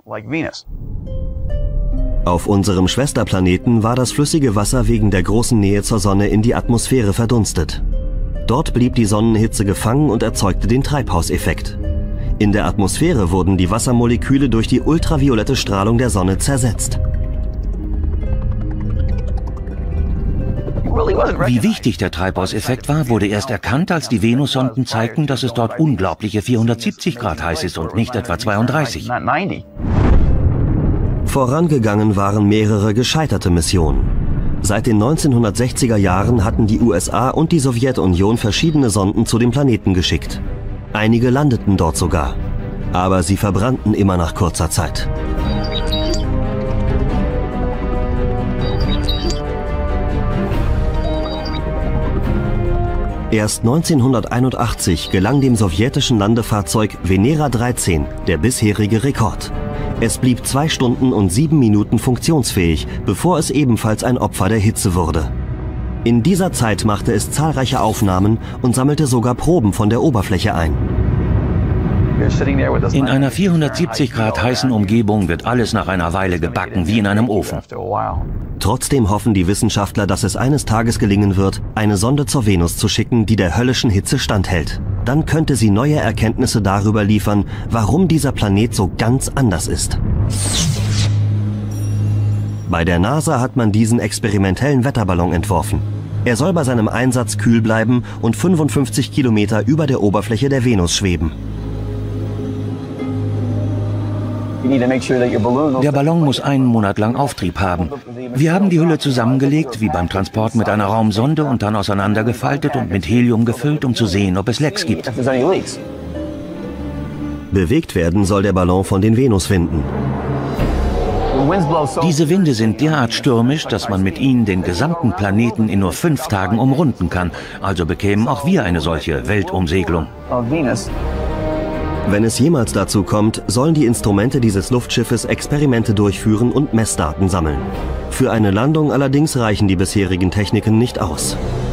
Auf unserem Schwesterplaneten war das flüssige Wasser wegen der großen Nähe zur Sonne in die Atmosphäre verdunstet. Dort blieb die Sonnenhitze gefangen und erzeugte den Treibhauseffekt. In der Atmosphäre wurden die Wassermoleküle durch die ultraviolette Strahlung der Sonne zersetzt. Wie wichtig der Treibhauseffekt war, wurde erst erkannt, als die Venussonden zeigten, dass es dort unglaubliche 470 Grad heiß ist und nicht etwa 32. Vorangegangen waren mehrere gescheiterte Missionen. Seit den 1960er Jahren hatten die USA und die Sowjetunion verschiedene Sonden zu dem Planeten geschickt. Einige landeten dort sogar, aber sie verbrannten immer nach kurzer Zeit. Erst 1981 gelang dem sowjetischen Landefahrzeug Venera 13 der bisherige Rekord. Es blieb 2 Stunden und 7 Minuten funktionsfähig, bevor es ebenfalls ein Opfer der Hitze wurde. In dieser Zeit machte es zahlreiche Aufnahmen und sammelte sogar Proben von der Oberfläche ein. In einer 470 Grad heißen Umgebung wird alles nach einer Weile gebacken, wie in einem Ofen. Trotzdem hoffen die Wissenschaftler, dass es eines Tages gelingen wird, eine Sonde zur Venus zu schicken, die der höllischen Hitze standhält. Dann könnte sie neue Erkenntnisse darüber liefern, warum dieser Planet so ganz anders ist. Bei der NASA hat man diesen experimentellen Wetterballon entworfen. Er soll bei seinem Einsatz kühl bleiben und 55 Kilometer über der Oberfläche der Venus schweben. Der Ballon muss einen Monat lang Auftrieb haben. Wir haben die Hülle zusammengelegt, wie beim Transport mit einer Raumsonde, und dann auseinandergefaltet und mit Helium gefüllt, um zu sehen, ob es Lecks gibt. Bewegt werden soll der Ballon von den Venuswinden. Diese Winde sind derart stürmisch, dass man mit ihnen den gesamten Planeten in nur 5 Tagen umrunden kann. Also bekämen auch wir eine solche Weltumsegelung. Wenn es jemals dazu kommt, sollen die Instrumente dieses Luftschiffes Experimente durchführen und Messdaten sammeln. Für eine Landung allerdings reichen die bisherigen Techniken nicht aus.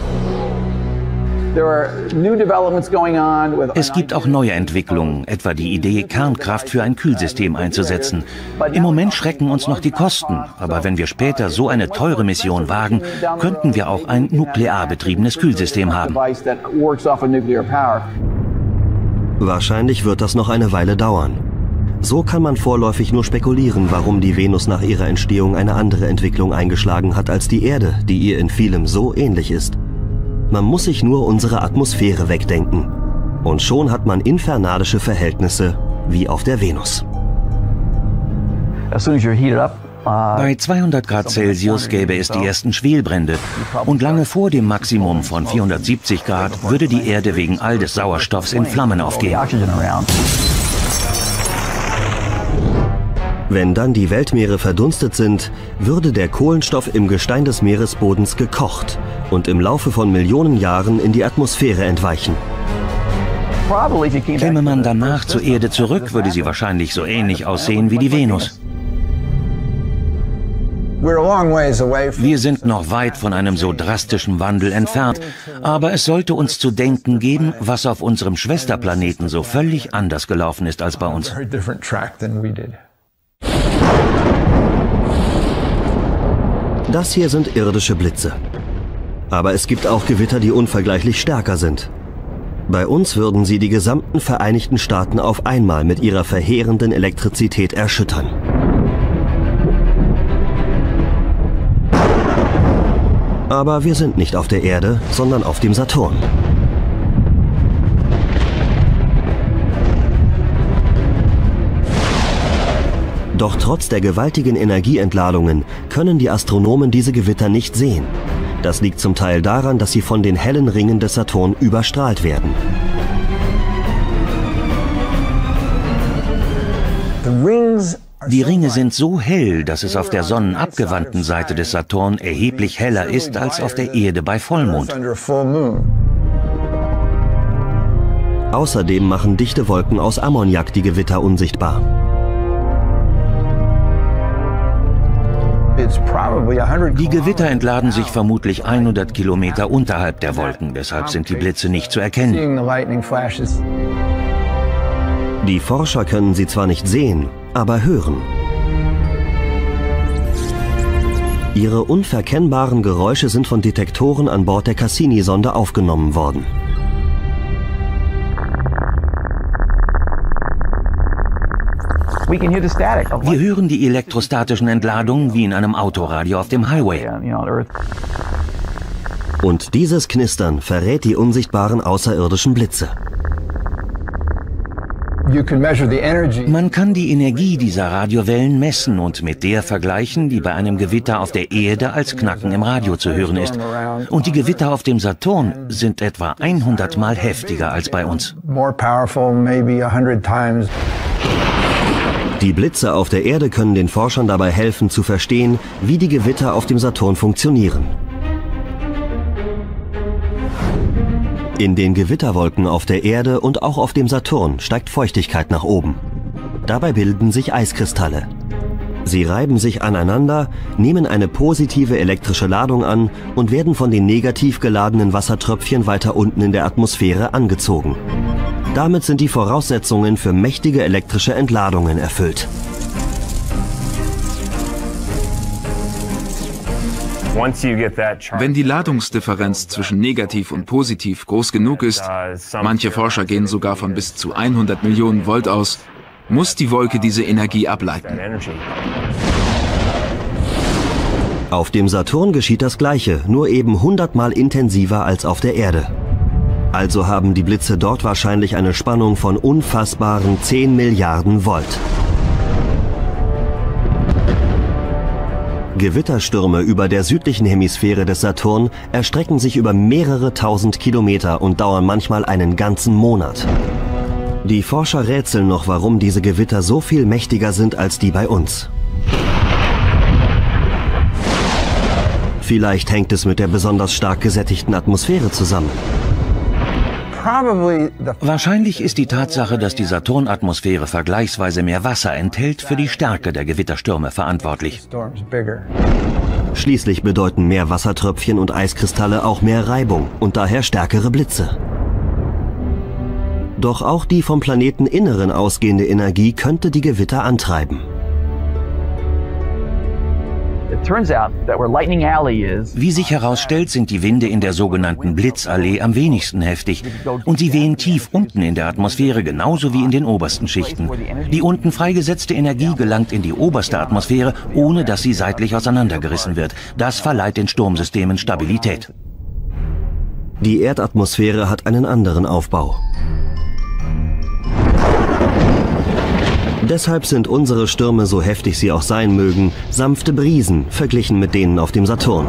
Es gibt auch neue Entwicklungen, etwa die Idee, Kernkraft für ein Kühlsystem einzusetzen. Im Moment schrecken uns noch die Kosten, aber wenn wir später so eine teure Mission wagen, könnten wir auch ein nuklear betriebenes Kühlsystem haben. Wahrscheinlich wird das noch eine Weile dauern. So kann man vorläufig nur spekulieren, warum die Venus nach ihrer Entstehung eine andere Entwicklung eingeschlagen hat als die Erde, die ihr in vielem so ähnlich ist. Man muss sich nur unsere Atmosphäre wegdenken. Und schon hat man infernalische Verhältnisse wie auf der Venus. Bei 200 Grad Celsius gäbe es die ersten Schwelbrände. Und lange vor dem Maximum von 470 Grad würde die Erde wegen all des Sauerstoffs in Flammen aufgehen. Wenn dann die Weltmeere verdunstet sind, würde der Kohlenstoff im Gestein des Meeresbodens gekocht und im Laufe von Millionen Jahren in die Atmosphäre entweichen. Käme man danach zur Erde zurück, würde sie wahrscheinlich so ähnlich aussehen wie die Venus. Wir sind noch weit von einem so drastischen Wandel entfernt, aber es sollte uns zu denken geben, was auf unserem Schwesterplaneten so völlig anders gelaufen ist als bei uns. Das hier sind irdische Blitze. Aber es gibt auch Gewitter, die unvergleichlich stärker sind. Bei uns würden sie die gesamten Vereinigten Staaten auf einmal mit ihrer verheerenden Elektrizität erschüttern. Aber wir sind nicht auf der Erde, sondern auf dem Saturn. Doch trotz der gewaltigen Energieentladungen können die Astronomen diese Gewitter nicht sehen. Das liegt zum Teil daran, dass sie von den hellen Ringen des Saturn überstrahlt werden. Die Ringe sind so hell, dass es auf der sonnenabgewandten Seite des Saturn erheblich heller ist als auf der Erde bei Vollmond. Außerdem machen dichte Wolken aus Ammoniak die Gewitter unsichtbar. Die Gewitter entladen sich vermutlich 100 Kilometer unterhalb der Wolken, deshalb sind die Blitze nicht zu erkennen. Die Forscher können sie zwar nicht sehen, aber hören. Ihre unverkennbaren Geräusche sind von Detektoren an Bord der Cassini-Sonde aufgenommen worden. Wir hören die elektrostatischen Entladungen wie in einem Autoradio auf dem Highway. Und dieses Knistern verrät die unsichtbaren außerirdischen Blitze. Man kann die Energie dieser Radiowellen messen und mit der vergleichen, die bei einem Gewitter auf der Erde als Knacken im Radio zu hören ist. Und die Gewitter auf dem Saturn sind etwa 100 Mal heftiger als bei uns. Die Blitze auf der Erde können den Forschern dabei helfen zu verstehen, wie die Gewitter auf dem Saturn funktionieren. In den Gewitterwolken auf der Erde und auch auf dem Saturn steigt Feuchtigkeit nach oben. Dabei bilden sich Eiskristalle. Sie reiben sich aneinander, nehmen eine positive elektrische Ladung an und werden von den negativ geladenen Wassertröpfchen weiter unten in der Atmosphäre angezogen. Damit sind die Voraussetzungen für mächtige elektrische Entladungen erfüllt. Wenn die Ladungsdifferenz zwischen negativ und positiv groß genug ist, manche Forscher gehen sogar von bis zu 100 Millionen Volt aus, muss die Wolke diese Energie ableiten. Auf dem Saturn geschieht das Gleiche, nur eben 100-mal intensiver als auf der Erde. Also haben die Blitze dort wahrscheinlich eine Spannung von unfassbaren 10 Milliarden Volt. Gewitterstürme über der südlichen Hemisphäre des Saturn erstrecken sich über mehrere tausend Kilometer und dauern manchmal einen ganzen Monat. Die Forscher rätseln noch, warum diese Gewitter so viel mächtiger sind als die bei uns. Vielleicht hängt es mit der besonders stark gesättigten Atmosphäre zusammen. Wahrscheinlich ist die Tatsache, dass die Saturnatmosphäre vergleichsweise mehr Wasser enthält, für die Stärke der Gewitterstürme verantwortlich. Schließlich bedeuten mehr Wassertröpfchen und Eiskristalle auch mehr Reibung und daher stärkere Blitze. Doch auch die vom Planeteninneren ausgehende Energie könnte die Gewitter antreiben. Wie sich herausstellt, sind die Winde in der sogenannten Blitzallee am wenigsten heftig und sie wehen tief unten in der Atmosphäre genauso wie in den obersten Schichten. Die unten freigesetzte Energie gelangt in die oberste Atmosphäre, ohne dass sie seitlich auseinandergerissen wird. Das verleiht den Sturmsystemen Stabilität. Die Erdatmosphäre hat einen anderen Aufbau. Deshalb sind unsere Stürme, so heftig sie auch sein mögen, sanfte Brisen verglichen mit denen auf dem Saturn.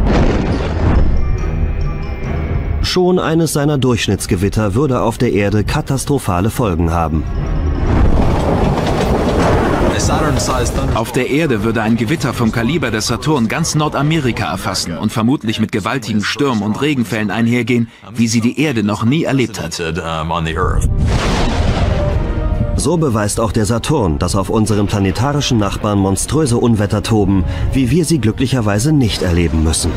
Schon eines seiner Durchschnittsgewitter würde auf der Erde katastrophale Folgen haben. Auf der Erde würde ein Gewitter vom Kaliber des Saturn ganz Nordamerika erfassen und vermutlich mit gewaltigen Stürmen und Regenfällen einhergehen, wie sie die Erde noch nie erlebt hat. So beweist auch der Saturn, dass auf unseren planetarischen Nachbarn monströse Unwetter toben, wie wir sie glücklicherweise nicht erleben müssen.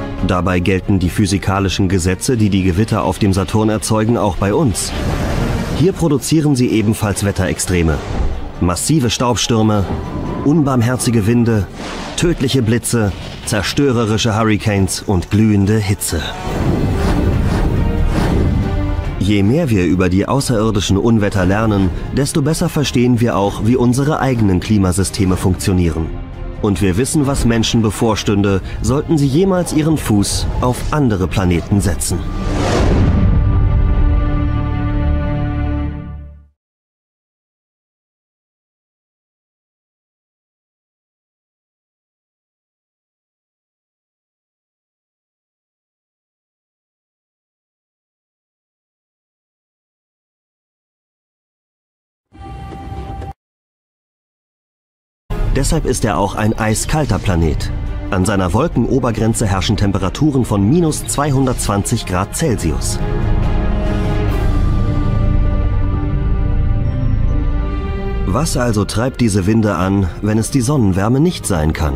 Dabei gelten die physikalischen Gesetze, die die Gewitter auf dem Saturn erzeugen, auch bei uns. Hier produzieren sie ebenfalls Wetterextreme. Massive Staubstürme, unbarmherzige Winde, tödliche Blitze, zerstörerische Hurricanes und glühende Hitze. Je mehr wir über die außerirdischen Unwetter lernen, desto besser verstehen wir auch, wie unsere eigenen Klimasysteme funktionieren. Und wir wissen, was Menschen bevorstünde, sollten sie jemals ihren Fuß auf andere Planeten setzen. Deshalb ist er auch ein eiskalter Planet. An seiner Wolkenobergrenze herrschen Temperaturen von minus 220 Grad Celsius. Was also treibt diese Winde an, wenn es die Sonnenwärme nicht sein kann?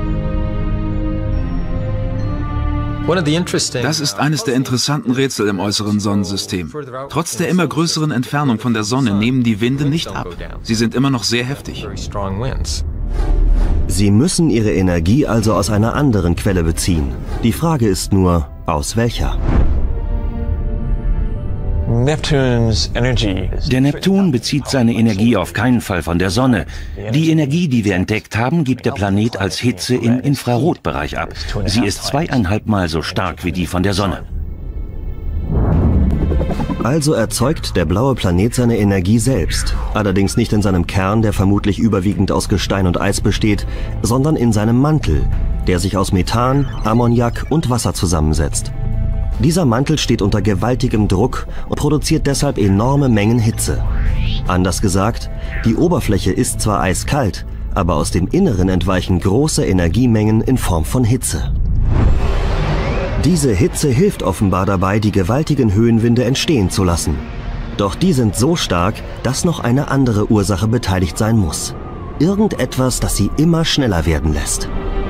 Das ist eines der interessanten Rätsel im äußeren Sonnensystem. Trotz der immer größeren Entfernung von der Sonne nehmen die Winde nicht ab. Sie sind immer noch sehr heftig. Sie müssen ihre Energie also aus einer anderen Quelle beziehen. Die Frage ist nur, aus welcher? Der Neptun bezieht seine Energie auf keinen Fall von der Sonne. Die Energie, die wir entdeckt haben, gibt der Planet als Hitze im Infrarotbereich ab. Sie ist 2,5 Mal so stark wie die von der Sonne. Also erzeugt der blaue Planet seine Energie selbst. Allerdings nicht in seinem Kern, der vermutlich überwiegend aus Gestein und Eis besteht, sondern in seinem Mantel, der sich aus Methan, Ammoniak und Wasser zusammensetzt. Dieser Mantel steht unter gewaltigem Druck und produziert deshalb enorme Mengen Hitze. Anders gesagt, die Oberfläche ist zwar eiskalt, aber aus dem Inneren entweichen große Energiemengen in Form von Hitze. Diese Hitze hilft offenbar dabei, die gewaltigen Höhenwinde entstehen zu lassen. Doch die sind so stark, dass noch eine andere Ursache beteiligt sein muss. Irgendetwas, das sie immer schneller werden lässt.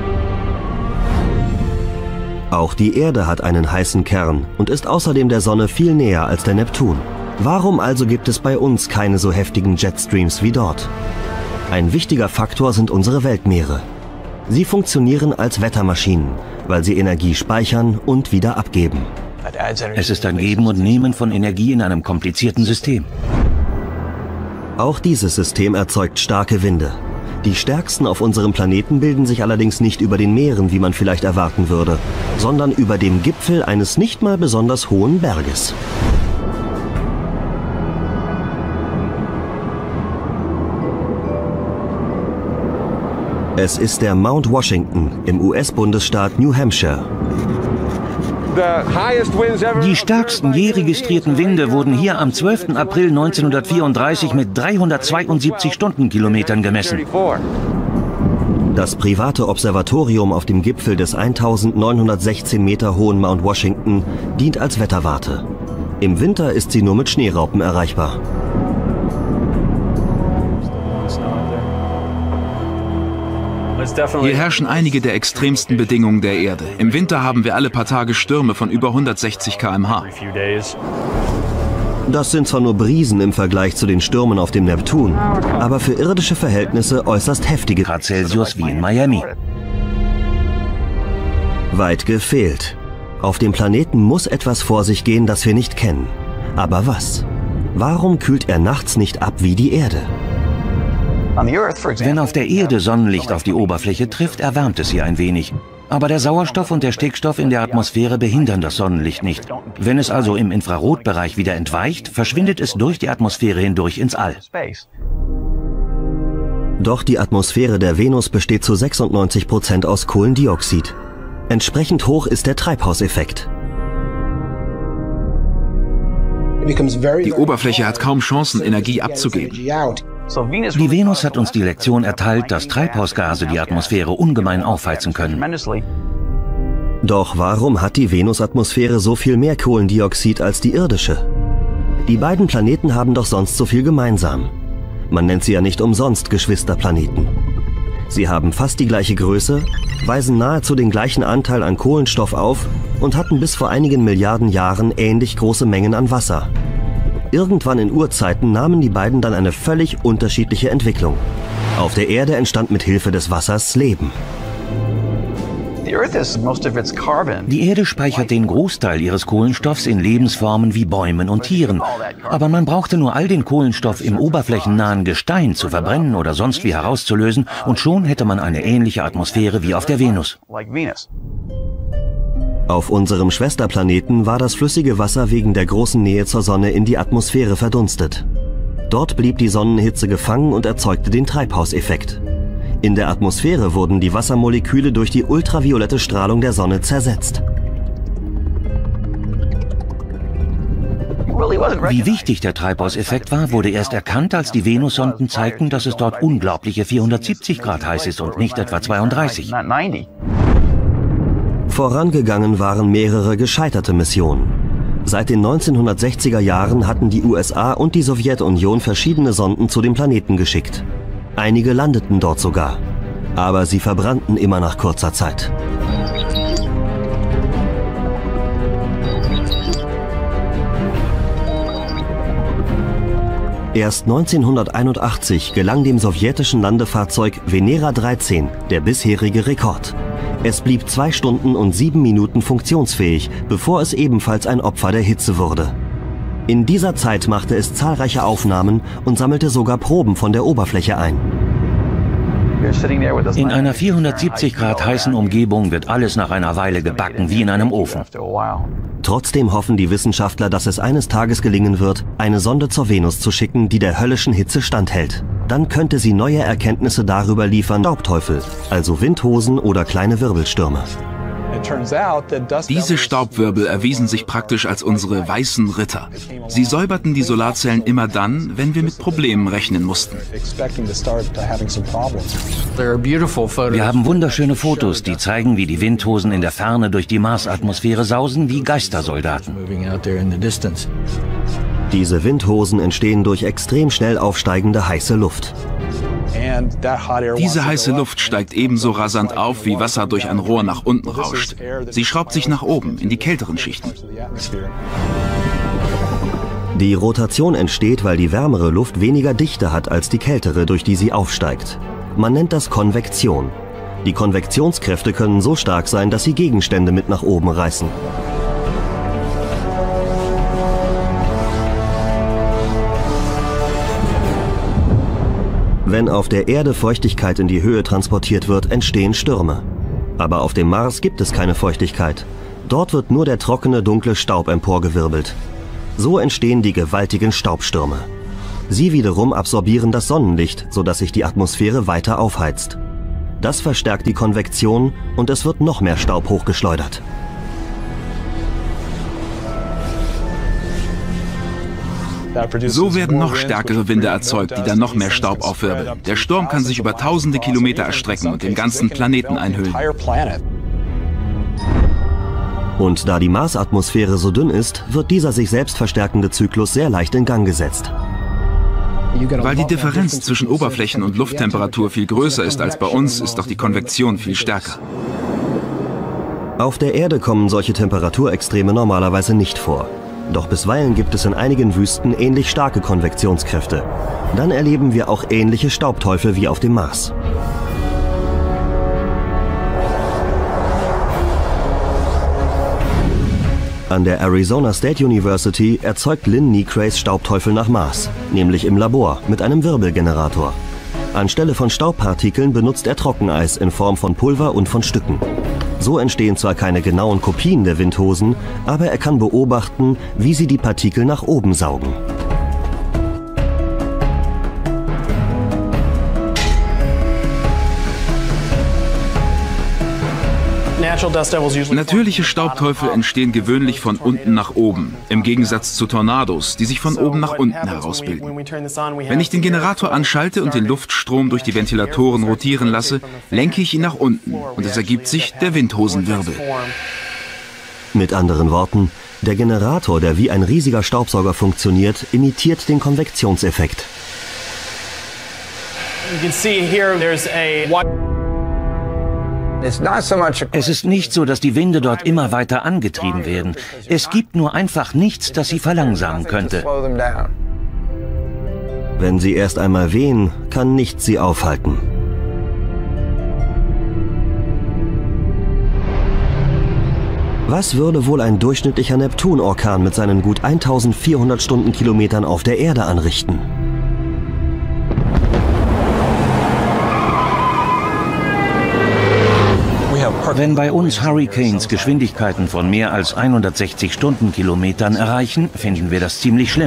Auch die Erde hat einen heißen Kern und ist außerdem der Sonne viel näher als der Neptun. Warum also gibt es bei uns keine so heftigen Jetstreams wie dort? Ein wichtiger Faktor sind unsere Weltmeere. Sie funktionieren als Wettermaschinen, weil sie Energie speichern und wieder abgeben. Es ist ein Geben und Nehmen von Energie in einem komplizierten System. Auch dieses System erzeugt starke Winde. Die stärksten auf unserem Planeten bilden sich allerdings nicht über den Meeren, wie man vielleicht erwarten würde, sondern über dem Gipfel eines nicht mal besonders hohen Berges. Es ist der Mount Washington im US-Bundesstaat New Hampshire. Die stärksten je registrierten Winde wurden hier am 12. April 1934 mit 372 Stundenkilometern gemessen. Das private Observatorium auf dem Gipfel des 1916 Meter hohen Mount Washington dient als Wetterwarte. Im Winter ist sie nur mit Schneeraupen erreichbar. Hier herrschen einige der extremsten Bedingungen der Erde. Im Winter haben wir alle paar Tage Stürme von über 160 km/h. Das sind zwar nur Brisen im Vergleich zu den Stürmen auf dem Neptun, aber für irdische Verhältnisse äußerst heftige Grad Celsius wie in Miami. Weit gefehlt. Auf dem Planeten muss etwas vor sich gehen, das wir nicht kennen. Aber was? Warum kühlt er nachts nicht ab wie die Erde? Wenn auf der Erde Sonnenlicht auf die Oberfläche trifft, erwärmt es sie ein wenig. Aber der Sauerstoff und der Stickstoff in der Atmosphäre behindern das Sonnenlicht nicht. Wenn es also im Infrarotbereich wieder entweicht, verschwindet es durch die Atmosphäre hindurch ins All. Doch die Atmosphäre der Venus besteht zu 96% aus Kohlendioxid. Entsprechend hoch ist der Treibhauseffekt. Die Oberfläche hat kaum Chancen, Energie abzugeben. Die Venus hat uns die Lektion erteilt, dass Treibhausgase die Atmosphäre ungemein aufheizen können. Doch warum hat die Venusatmosphäre so viel mehr Kohlendioxid als die irdische? Die beiden Planeten haben doch sonst so viel gemeinsam. Man nennt sie ja nicht umsonst Geschwisterplaneten. Sie haben fast die gleiche Größe, weisen nahezu den gleichen Anteil an Kohlenstoff auf und hatten bis vor einigen Milliarden Jahren ähnlich große Mengen an Wasser. Irgendwann in Urzeiten nahmen die beiden dann eine völlig unterschiedliche Entwicklung. Auf der Erde entstand mit Hilfe des Wassers Leben. Die Erde speichert den Großteil ihres Kohlenstoffs in Lebensformen wie Bäumen und Tieren. Aber man brauchte nur all den Kohlenstoff im oberflächennahen Gestein zu verbrennen oder sonst wie herauszulösen, und schon hätte man eine ähnliche Atmosphäre wie auf der Venus. Auf unserem Schwesterplaneten war das flüssige Wasser wegen der großen Nähe zur Sonne in die Atmosphäre verdunstet. Dort blieb die Sonnenhitze gefangen und erzeugte den Treibhauseffekt. In der Atmosphäre wurden die Wassermoleküle durch die ultraviolette Strahlung der Sonne zersetzt. Wie wichtig der Treibhauseffekt war, wurde erst erkannt, als die Venussonden zeigten, dass es dort unglaubliche 470 Grad heiß ist und nicht etwa 32. Vorangegangen waren mehrere gescheiterte Missionen. Seit den 1960er Jahren hatten die USA und die Sowjetunion verschiedene Sonden zu dem Planeten geschickt. Einige landeten dort sogar, aber sie verbrannten immer nach kurzer Zeit. Erst 1981 gelang dem sowjetischen Landefahrzeug Venera 13 der bisherige Rekord. Es blieb 2 Stunden und 7 Minuten funktionsfähig, bevor es ebenfalls ein Opfer der Hitze wurde. In dieser Zeit machte es zahlreiche Aufnahmen und sammelte sogar Proben von der Oberfläche ein. In einer 470 Grad heißen Umgebung wird alles nach einer Weile gebacken wie in einem Ofen. Trotzdem hoffen die Wissenschaftler, dass es eines Tages gelingen wird, eine Sonde zur Venus zu schicken, die der höllischen Hitze standhält. Dann könnte sie neue Erkenntnisse darüber liefern, Staubteufel, also Windhosen oder kleine Wirbelstürme. Diese Staubwirbel erwiesen sich praktisch als unsere weißen Ritter. Sie säuberten die Solarzellen immer dann, wenn wir mit Problemen rechnen mussten. Wir haben wunderschöne Fotos, die zeigen, wie die Windhosen in der Ferne durch die Marsatmosphäre sausen wie Geistersoldaten. Diese Windhosen entstehen durch extrem schnell aufsteigende heiße Luft. Diese heiße Luft steigt ebenso rasant auf, wie Wasser durch ein Rohr nach unten rauscht. Sie schraubt sich nach oben, in die kälteren Schichten. Die Rotation entsteht, weil die wärmere Luft weniger Dichte hat als die kältere, durch die sie aufsteigt. Man nennt das Konvektion. Die Konvektionskräfte können so stark sein, dass sie Gegenstände mit nach oben reißen. Wenn auf der Erde Feuchtigkeit in die Höhe transportiert wird, entstehen Stürme. Aber auf dem Mars gibt es keine Feuchtigkeit. Dort wird nur der trockene, dunkle Staub emporgewirbelt. So entstehen die gewaltigen Staubstürme. Sie wiederum absorbieren das Sonnenlicht, sodass sich die Atmosphäre weiter aufheizt. Das verstärkt die Konvektion und es wird noch mehr Staub hochgeschleudert. So werden noch stärkere Winde erzeugt, die dann noch mehr Staub aufwirbeln. Der Sturm kann sich über tausende Kilometer erstrecken und den ganzen Planeten einhüllen. Und da die Marsatmosphäre so dünn ist, wird dieser sich selbst verstärkende Zyklus sehr leicht in Gang gesetzt. Weil die Differenz zwischen Oberflächen- und Lufttemperatur viel größer ist als bei uns, ist auch die Konvektion viel stärker. Auf der Erde kommen solche Temperaturextreme normalerweise nicht vor. Doch bisweilen gibt es in einigen Wüsten ähnlich starke Konvektionskräfte. Dann erleben wir auch ähnliche Staubteufel wie auf dem Mars. An der Arizona State University erzeugt Lynn Necrays Staubteufel nach Maß, nämlich im Labor mit einem Wirbelgenerator. Anstelle von Staubpartikeln benutzt er Trockeneis in Form von Pulver und von Stücken. So entstehen zwar keine genauen Kopien der Windhosen, aber er kann beobachten, wie sie die Partikel nach oben saugen. Natürliche Staubteufel entstehen gewöhnlich von unten nach oben, im Gegensatz zu Tornados, die sich von oben nach unten herausbilden. Wenn ich den Generator anschalte und den Luftstrom durch die Ventilatoren rotieren lasse, lenke ich ihn nach unten und es ergibt sich der Windhosenwirbel. Mit anderen Worten, der Generator, der wie ein riesiger Staubsauger funktioniert, imitiert den Konvektionseffekt. Es ist nicht so, dass die Winde dort immer weiter angetrieben werden. Es gibt nur einfach nichts, das sie verlangsamen könnte. Wenn sie erst einmal wehen, kann nichts sie aufhalten. Was würde wohl ein durchschnittlicher Neptunorkan mit seinen gut 1400 Stundenkilometern auf der Erde anrichten? Wenn bei uns Hurricanes Geschwindigkeiten von mehr als 160 Stundenkilometern erreichen, finden wir das ziemlich schlimm.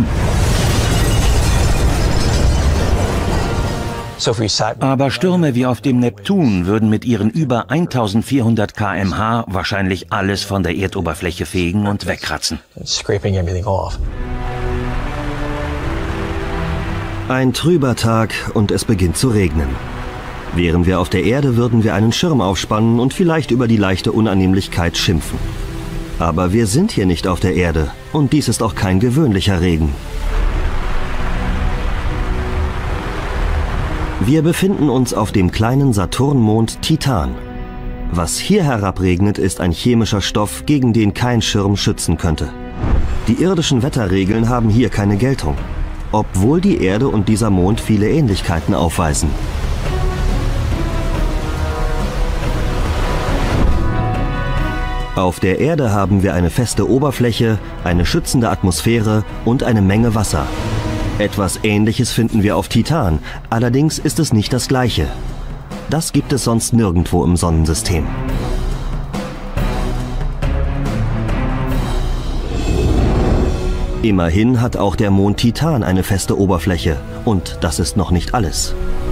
Aber Stürme wie auf dem Neptun würden mit ihren über 1400 km/h wahrscheinlich alles von der Erdoberfläche fegen und wegkratzen. Ein trüber Tag und es beginnt zu regnen. Wären wir auf der Erde, würden wir einen Schirm aufspannen und vielleicht über die leichte Unannehmlichkeit schimpfen. Aber wir sind hier nicht auf der Erde und dies ist auch kein gewöhnlicher Regen. Wir befinden uns auf dem kleinen Saturnmond Titan. Was hier herabregnet, ist ein chemischer Stoff, gegen den kein Schirm schützen könnte. Die irdischen Wetterregeln haben hier keine Geltung, obwohl die Erde und dieser Mond viele Ähnlichkeiten aufweisen. Auf der Erde haben wir eine feste Oberfläche, eine schützende Atmosphäre und eine Menge Wasser. Etwas Ähnliches finden wir auf Titan, allerdings ist es nicht das Gleiche. Das gibt es sonst nirgendwo im Sonnensystem. Immerhin hat auch der Mond Titan eine feste Oberfläche und das ist noch nicht alles.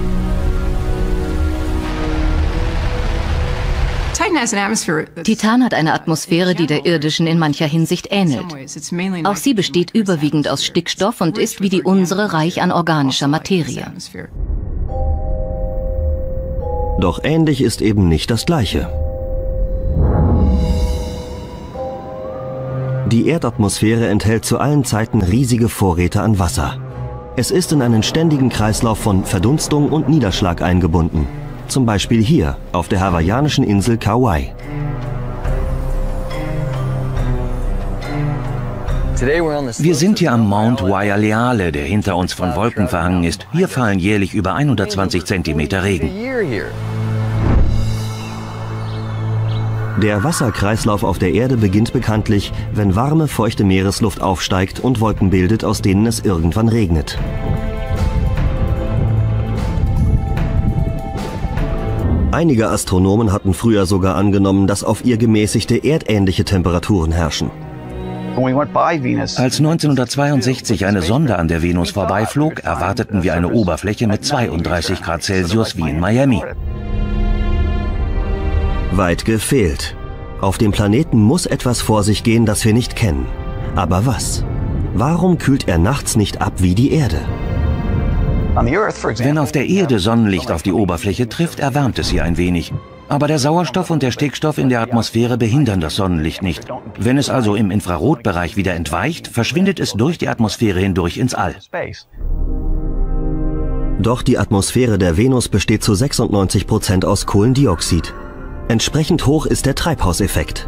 Titan hat eine Atmosphäre, die der irdischen in mancher Hinsicht ähnelt. Auch sie besteht überwiegend aus Stickstoff und ist wie die unsere reich an organischer Materie. Doch ähnlich ist eben nicht das Gleiche. Die Erdatmosphäre enthält zu allen Zeiten riesige Vorräte an Wasser. Es ist in einen ständigen Kreislauf von Verdunstung und Niederschlag eingebunden. Zum Beispiel hier, auf der hawaiianischen Insel Kauai. Wir sind hier am Mount Waialeale, der hinter uns von Wolken verhangen ist. Hier fallen jährlich über 120 Zentimeter Regen. Der Wasserkreislauf auf der Erde beginnt bekanntlich, wenn warme, feuchte Meeresluft aufsteigt und Wolken bildet, aus denen es irgendwann regnet. Einige Astronomen hatten früher sogar angenommen, dass auf ihr gemäßigte erdähnliche Temperaturen herrschen. Als 1962 eine Sonde an der Venus vorbeiflog, erwarteten wir eine Oberfläche mit 32 Grad Celsius wie in Miami. Weit gefehlt. Auf dem Planeten muss etwas vor sich gehen, das wir nicht kennen. Aber was? Warum kühlt er nachts nicht ab wie die Erde? Wenn auf der Erde Sonnenlicht auf die Oberfläche trifft, erwärmt es sie ein wenig. Aber der Sauerstoff und der Stickstoff in der Atmosphäre behindern das Sonnenlicht nicht. Wenn es also im Infrarotbereich wieder entweicht, verschwindet es durch die Atmosphäre hindurch ins All. Doch die Atmosphäre der Venus besteht zu 96% aus Kohlendioxid. Entsprechend hoch ist der Treibhauseffekt.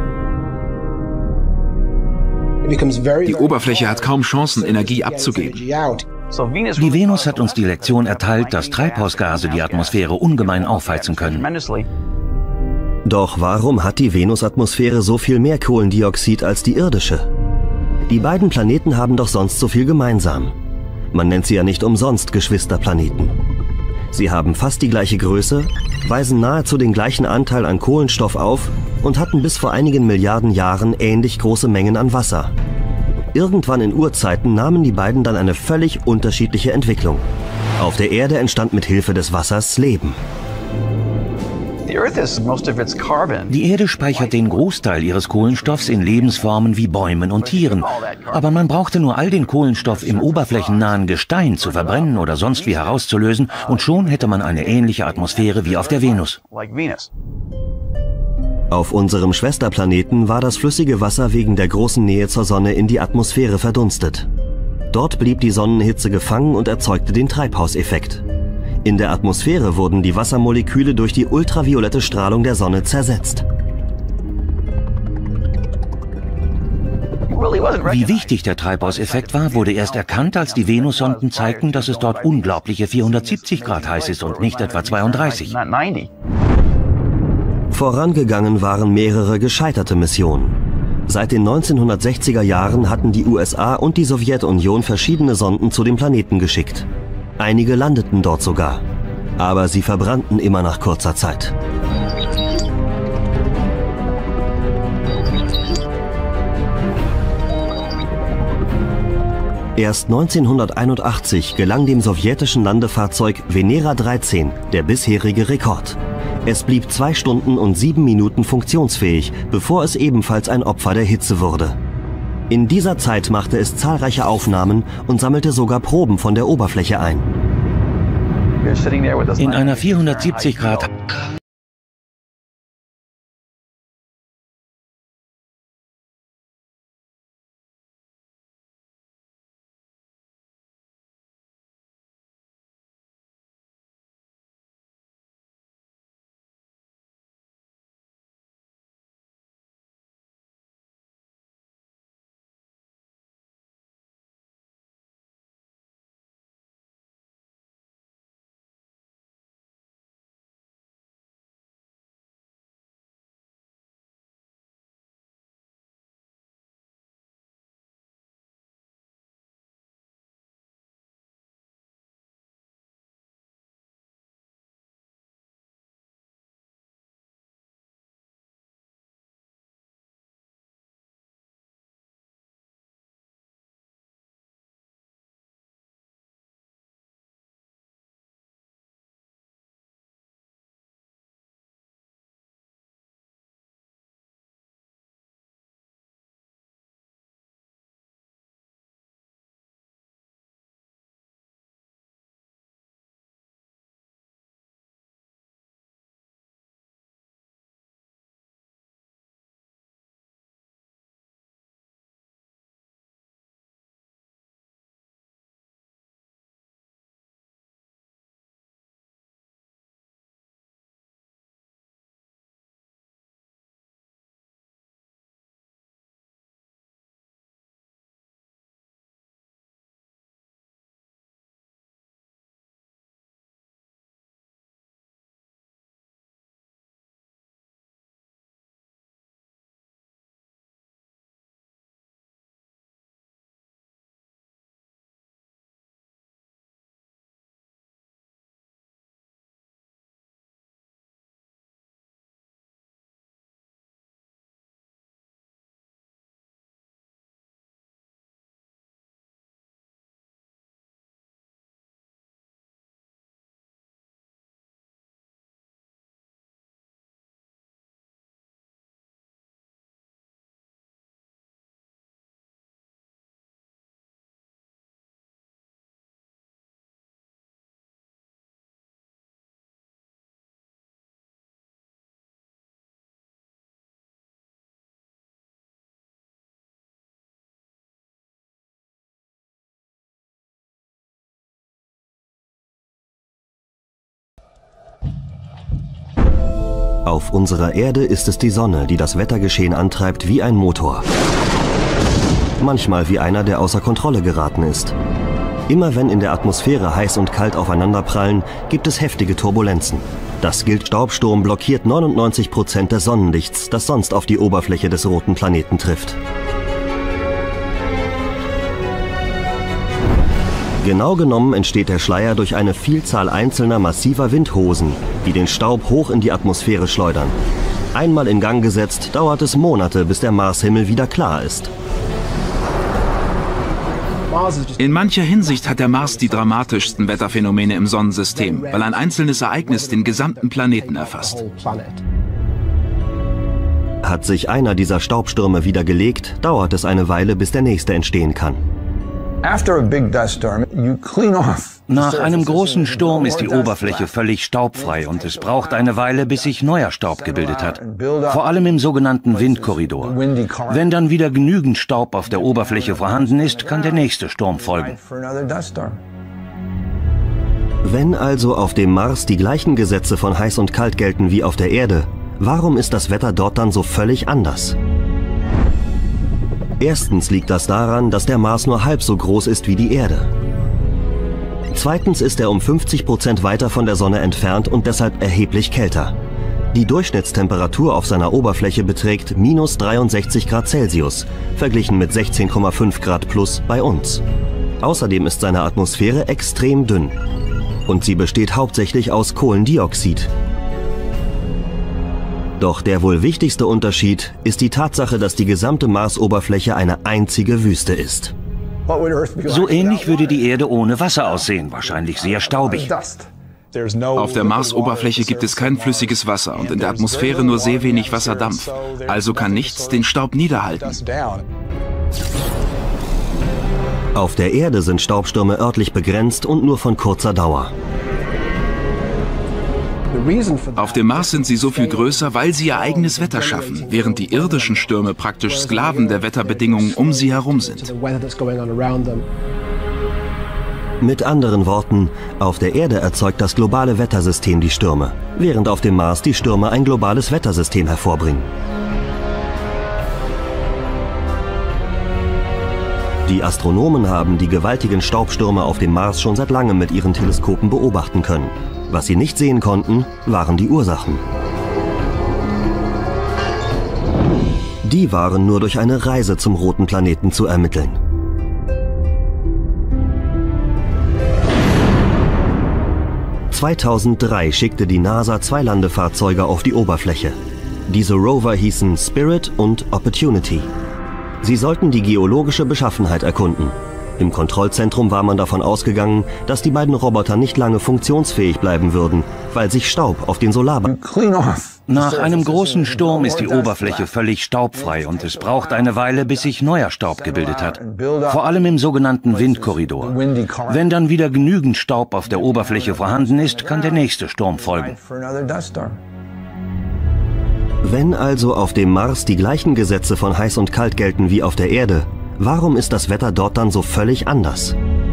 Die Oberfläche hat kaum Chancen, Energie abzugeben. Die Venus hat uns die Lektion erteilt, dass Treibhausgase die Atmosphäre ungemein aufheizen können. Doch warum hat die Venusatmosphäre so viel mehr Kohlendioxid als die irdische? Die beiden Planeten haben doch sonst so viel gemeinsam. Man nennt sie ja nicht umsonst Geschwisterplaneten. Sie haben fast die gleiche Größe, weisen nahezu den gleichen Anteil an Kohlenstoff auf und hatten bis vor einigen Milliarden Jahren ähnlich große Mengen an Wasser. Irgendwann in Urzeiten nahmen die beiden dann eine völlig unterschiedliche Entwicklung. Auf der Erde entstand mit Hilfe des Wassers Leben. Die Erde speichert den Großteil ihres Kohlenstoffs in Lebensformen wie Bäumen und Tieren. Aber man brauchte nur all den Kohlenstoff im oberflächennahen Gestein zu verbrennen oder sonst wie herauszulösen und schon hätte man eine ähnliche Atmosphäre wie auf der Venus. Auf unserem Schwesterplaneten war das flüssige Wasser wegen der großen Nähe zur Sonne in die Atmosphäre verdunstet. Dort blieb die Sonnenhitze gefangen und erzeugte den Treibhauseffekt. In der Atmosphäre wurden die Wassermoleküle durch die ultraviolette Strahlung der Sonne zersetzt. Wie wichtig der Treibhauseffekt war, wurde erst erkannt, als die Venussonden zeigten, dass es dort unglaubliche 470 Grad heiß ist und nicht etwa 32. Vorangegangen waren mehrere gescheiterte Missionen. Seit den 1960er Jahren hatten die USA und die Sowjetunion verschiedene Sonden zu dem Planeten geschickt. Einige landeten dort sogar. Aber sie verbrannten immer nach kurzer Zeit. Erst 1981 gelang dem sowjetischen Landefahrzeug Venera 13 der bisherige Rekord. Es blieb 2 Stunden und 7 Minuten funktionsfähig, bevor es ebenfalls ein Opfer der Hitze wurde. In dieser Zeit machte es zahlreiche Aufnahmen und sammelte sogar Proben von der Oberfläche ein. In einer 470 Grad Auf unserer Erde ist es die Sonne, die das Wettergeschehen antreibt wie ein Motor. Manchmal wie einer, der außer Kontrolle geraten ist. Immer wenn in der Atmosphäre heiß und kalt aufeinanderprallen, gibt es heftige Turbulenzen. Das Staubsturm blockiert 99% des Sonnenlichts, das sonst auf die Oberfläche des roten Planeten trifft. Genau genommen entsteht der Schleier durch eine Vielzahl einzelner massiver Windhosen, die den Staub hoch in die Atmosphäre schleudern. Einmal in Gang gesetzt, dauert es Monate, bis der Marshimmel wieder klar ist. In mancher Hinsicht hat der Mars die dramatischsten Wetterphänomene im Sonnensystem, weil ein einzelnes Ereignis den gesamten Planeten erfasst. Hat sich einer dieser Staubstürme wieder gelegt, dauert es eine Weile, bis der nächste entstehen kann. Nach einem großen Sturm ist die Oberfläche völlig staubfrei und es braucht eine Weile, bis sich neuer Staub gebildet hat. Vor allem im sogenannten Windkorridor. Wenn dann wieder genügend Staub auf der Oberfläche vorhanden ist, kann der nächste Sturm folgen. Wenn also auf dem Mars die gleichen Gesetze von heiß und kalt gelten wie auf der Erde, warum ist das Wetter dort dann so völlig anders? Erstens liegt das daran, dass der Mars nur halb so groß ist wie die Erde. Zweitens ist er um 50% weiter von der Sonne entfernt und deshalb erheblich kälter. Die Durchschnittstemperatur auf seiner Oberfläche beträgt -63 Grad Celsius, verglichen mit 16,5 Grad plus bei uns. Außerdem ist seine Atmosphäre extrem dünn. Und sie besteht hauptsächlich aus Kohlendioxid. Doch der wohl wichtigste Unterschied ist die Tatsache, dass die gesamte Marsoberfläche eine einzige Wüste ist. So ähnlich würde die Erde ohne Wasser aussehen, wahrscheinlich sehr staubig. Auf der Marsoberfläche gibt es kein flüssiges Wasser und in der Atmosphäre nur sehr wenig Wasserdampf. Also kann nichts den Staub niederhalten. Auf der Erde sind Staubstürme örtlich begrenzt und nur von kurzer Dauer. Auf dem Mars sind sie so viel größer, weil sie ihr eigenes Wetter schaffen, während die irdischen Stürme praktisch Sklaven der Wetterbedingungen um sie herum sind. Mit anderen Worten, auf der Erde erzeugt das globale Wettersystem die Stürme, während auf dem Mars die Stürme ein globales Wettersystem hervorbringen. Die Astronomen haben die gewaltigen Staubstürme auf dem Mars schon seit langem mit ihren Teleskopen beobachten können. Was sie nicht sehen konnten, waren die Ursachen. Die waren nur durch eine Reise zum roten Planeten zu ermitteln. (2003) schickte die NASA 2 Landefahrzeuge auf die Oberfläche. Diese Rover hießen Spirit und Opportunity. Sie sollten die geologische Beschaffenheit erkunden. Im Kontrollzentrum war man davon ausgegangen, dass die beiden Roboter nicht lange funktionsfähig bleiben würden, weil sich Staub auf den Nach einem großen Sturm ist die Oberfläche völlig staubfrei und es braucht eine Weile, bis sich neuer Staub gebildet hat. Vor allem im sogenannten Windkorridor. Wenn dann wieder genügend Staub auf der Oberfläche vorhanden ist, kann der nächste Sturm folgen. Wenn also auf dem Mars die gleichen Gesetze von heiß und kalt gelten wie auf der Erde, warum ist das Wetter dort dann so völlig anders?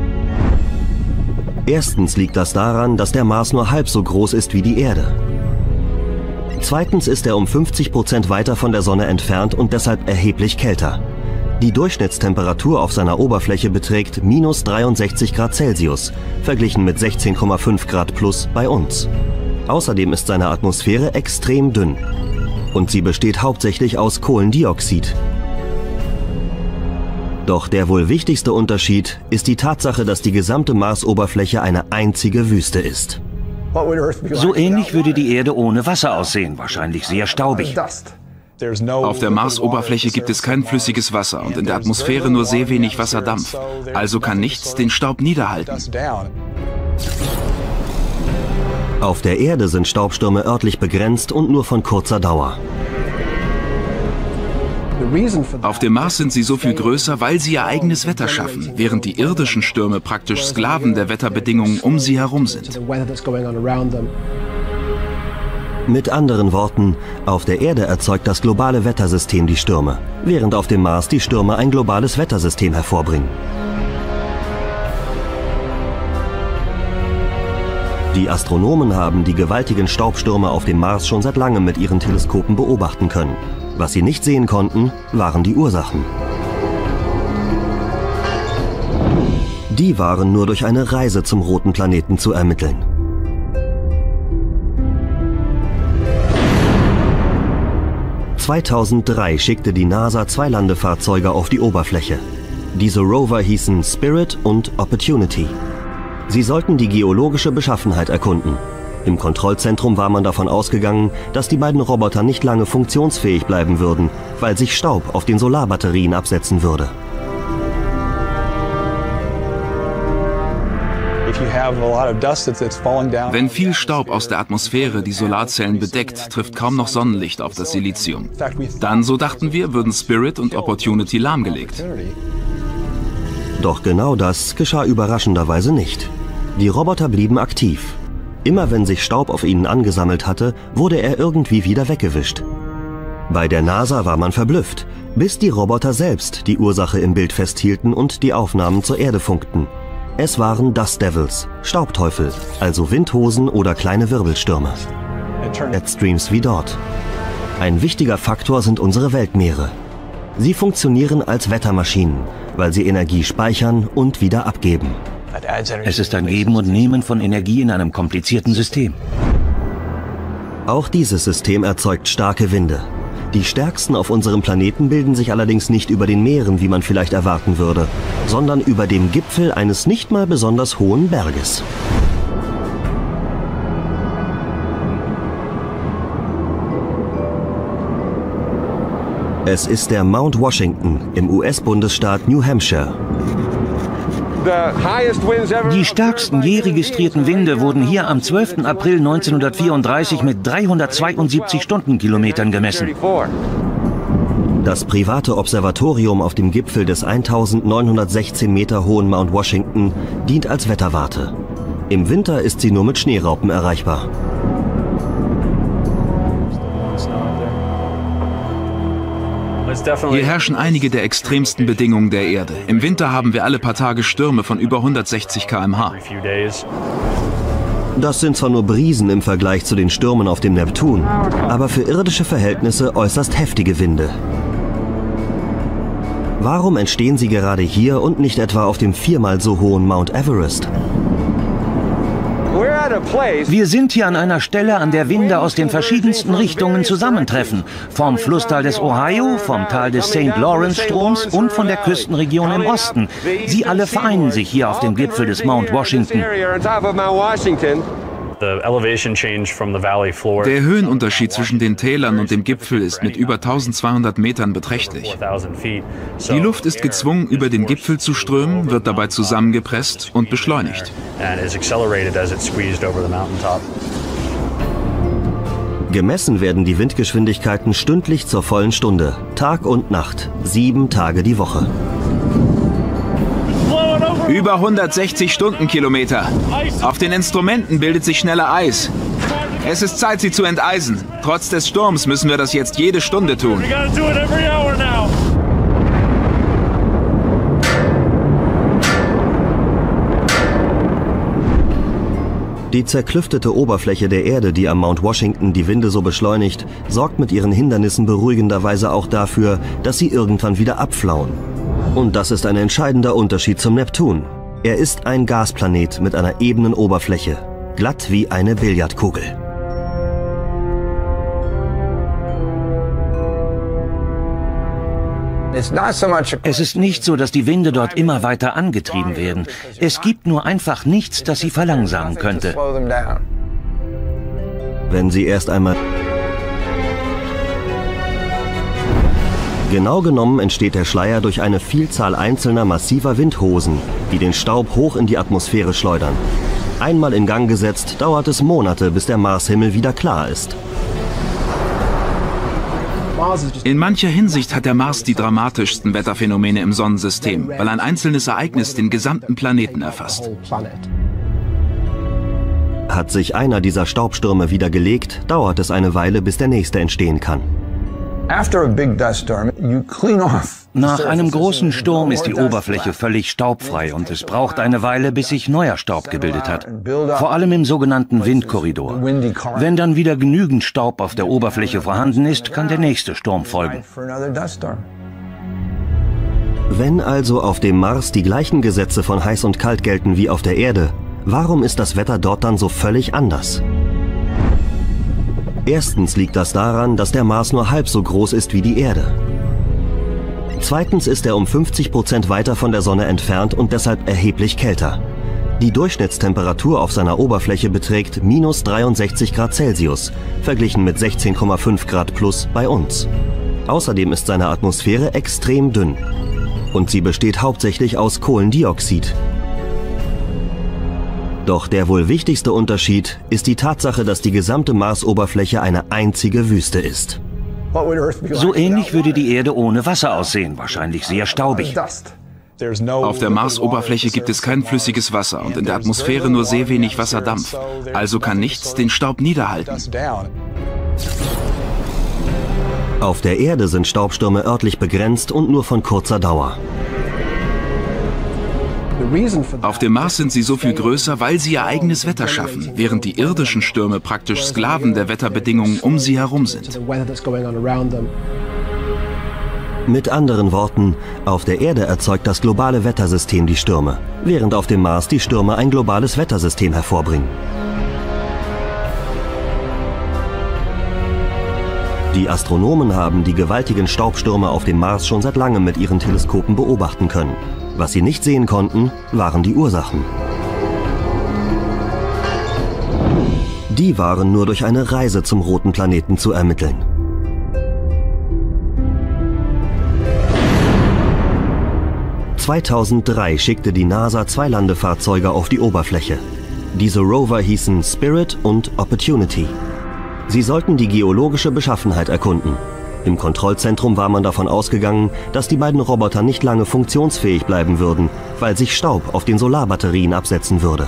Erstens liegt das daran, dass der Mars nur halb so groß ist wie die Erde. Zweitens ist er um 50% weiter von der Sonne entfernt und deshalb erheblich kälter. Die Durchschnittstemperatur auf seiner Oberfläche beträgt -63 Grad Celsius, verglichen mit 16,5 Grad plus bei uns. Außerdem ist seine Atmosphäre extrem dünn. Und sie besteht hauptsächlich aus Kohlendioxid. Doch der wohl wichtigste Unterschied ist die Tatsache, dass die gesamte Marsoberfläche eine einzige Wüste ist. So ähnlich würde die Erde ohne Wasser aussehen, wahrscheinlich sehr staubig. Auf der Marsoberfläche gibt es kein flüssiges Wasser und in der Atmosphäre nur sehr wenig Wasserdampf. Also kann nichts den Staub niederhalten. Auf der Erde sind Staubstürme örtlich begrenzt und nur von kurzer Dauer. Auf dem Mars sind sie so viel größer, weil sie ihr eigenes Wetter schaffen, während die irdischen Stürme praktisch Sklaven der Wetterbedingungen um sie herum sind. Mit anderen Worten, auf der Erde erzeugt das globale Wettersystem die Stürme, während auf dem Mars die Stürme ein globales Wettersystem hervorbringen. Die Astronomen haben die gewaltigen Staubstürme auf dem Mars schon seit langem mit ihren Teleskopen beobachten können. Was sie nicht sehen konnten, waren die Ursachen. Die waren nur durch eine Reise zum roten Planeten zu ermitteln. (2003) schickte die NASA 2 Landefahrzeuge auf die Oberfläche. Diese Rover hießen Spirit und Opportunity. Sie sollten die geologische Beschaffenheit erkunden. Im Kontrollzentrum war man davon ausgegangen, dass die beiden Roboter nicht lange funktionsfähig bleiben würden, weil sich Staub auf den Solarbatterien absetzen würde. Wenn viel Staub aus der Atmosphäre die Solarzellen bedeckt, trifft kaum noch Sonnenlicht auf das Silizium. Dann, so dachten wir, würden Spirit und Opportunity lahmgelegt. Doch genau das geschah überraschenderweise nicht. Die Roboter blieben aktiv. Immer wenn sich Staub auf ihnen angesammelt hatte, wurde er irgendwie wieder weggewischt. Bei der NASA war man verblüfft, bis die Roboter selbst die Ursache im Bild festhielten und die Aufnahmen zur Erde funkten. Es waren Dust Devils, Staubteufel, also Windhosen oder kleine Wirbelstürme. Jetstreams wie dort. Ein wichtiger Faktor sind unsere Weltmeere. Sie funktionieren als Wettermaschinen, weil sie Energie speichern und wieder abgeben. Es ist ein Geben und Nehmen von Energie in einem komplizierten System. Auch dieses System erzeugt starke Winde. Die stärksten auf unserem Planeten bilden sich allerdings nicht über den Meeren, wie man vielleicht erwarten würde, sondern über dem Gipfel eines nicht mal besonders hohen Berges. Es ist der Mount Washington im US-Bundesstaat New Hampshire. Die stärksten je registrierten Winde wurden hier am 12. April 1934 mit 372 Stundenkilometern gemessen. Das private Observatorium auf dem Gipfel des 1916 Meter hohen Mount Washington dient als Wetterwarte. Im Winter ist sie nur mit Schneeraupen erreichbar. Hier herrschen einige der extremsten Bedingungen der Erde. Im Winter haben wir alle paar Tage Stürme von über 160 km/h. Das sind zwar nur Brisen im Vergleich zu den Stürmen auf dem Neptun, aber für irdische Verhältnisse äußerst heftige Winde. Warum entstehen sie gerade hier und nicht etwa auf dem viermal so hohen Mount Everest? Wir sind hier an einer Stelle, an der Winde aus den verschiedensten Richtungen zusammentreffen. Vom Flusstal des Ohio, vom Tal des St. Lawrence-Stroms und von der Küstenregion im Osten. Sie alle vereinen sich hier auf dem Gipfel des Mount Washington. Der Höhenunterschied zwischen den Tälern und dem Gipfel ist mit über 1200 Metern beträchtlich. Die Luft ist gezwungen, über den Gipfel zu strömen, wird dabei zusammengepresst und beschleunigt. Gemessen werden die Windgeschwindigkeiten stündlich zur vollen Stunde, Tag und Nacht, 7 Tage die Woche. Über 160 Stundenkilometer. Auf den Instrumenten bildet sich schneller Eis. Es ist Zeit, sie zu enteisen. Trotz des Sturms müssen wir das jetzt jede Stunde tun. Die zerklüftete Oberfläche der Erde, die am Mount Washington die Winde so beschleunigt, sorgt mit ihren Hindernissen beruhigenderweise auch dafür, dass sie irgendwann wieder abflauen. Und das ist ein entscheidender Unterschied zum Neptun. Er ist ein Gasplanet mit einer ebenen Oberfläche, glatt wie eine Billardkugel. Es ist nicht so, dass die Winde dort immer weiter angetrieben werden. Es gibt nur einfach nichts, das sie verlangsamen könnte. Wenn sie erst einmal... Genau genommen entsteht der Schleier durch eine Vielzahl einzelner massiver Windhosen, die den Staub hoch in die Atmosphäre schleudern. Einmal in Gang gesetzt, dauert es Monate, bis der Marshimmel wieder klar ist. In mancher Hinsicht hat der Mars die dramatischsten Wetterphänomene im Sonnensystem, weil ein einzelnes Ereignis den gesamten Planeten erfasst. Hat sich einer dieser Staubstürme wieder gelegt, dauert es eine Weile, bis der nächste entstehen kann. Nach einem großen Sturm ist die Oberfläche völlig staubfrei und es braucht eine Weile, bis sich neuer Staub gebildet hat. Vor allem im sogenannten Windkorridor. Wenn dann wieder genügend Staub auf der Oberfläche vorhanden ist, kann der nächste Sturm folgen. Wenn also auf dem Mars die gleichen Gesetze von heiß und kalt gelten wie auf der Erde, warum ist das Wetter dort dann so völlig anders? Erstens liegt das daran, dass der Mars nur halb so groß ist wie die Erde. Zweitens ist er um 50% weiter von der Sonne entfernt und deshalb erheblich kälter. Die Durchschnittstemperatur auf seiner Oberfläche beträgt minus 63 Grad Celsius, verglichen mit 16,5 Grad plus bei uns. Außerdem ist seine Atmosphäre extrem dünn. Und sie besteht hauptsächlich aus Kohlendioxid. Doch der wohl wichtigste Unterschied ist die Tatsache, dass die gesamte Marsoberfläche eine einzige Wüste ist. So ähnlich würde die Erde ohne Wasser aussehen, wahrscheinlich sehr staubig. Auf der Marsoberfläche gibt es kein flüssiges Wasser und in der Atmosphäre nur sehr wenig Wasserdampf. Also kann nichts den Staub niederhalten. Auf der Erde sind Staubstürme örtlich begrenzt und nur von kurzer Dauer. Auf dem Mars sind sie so viel größer, weil sie ihr eigenes Wetter schaffen, während die irdischen Stürme praktisch Sklaven der Wetterbedingungen um sie herum sind. Mit anderen Worten, auf der Erde erzeugt das globale Wettersystem die Stürme, während auf dem Mars die Stürme ein globales Wettersystem hervorbringen. Die Astronomen haben die gewaltigen Staubstürme auf dem Mars schon seit langem mit ihren Teleskopen beobachten können. Was sie nicht sehen konnten, waren die Ursachen. Die waren nur durch eine Reise zum roten Planeten zu ermitteln. (2003) schickte die NASA 2 Landefahrzeuge auf die Oberfläche. Diese Rover hießen Spirit und Opportunity. Sie sollten die geologische Beschaffenheit erkunden. Im Kontrollzentrum war man davon ausgegangen, dass die beiden Roboter nicht lange funktionsfähig bleiben würden, weil sich Staub auf den Solarbatterien absetzen würde.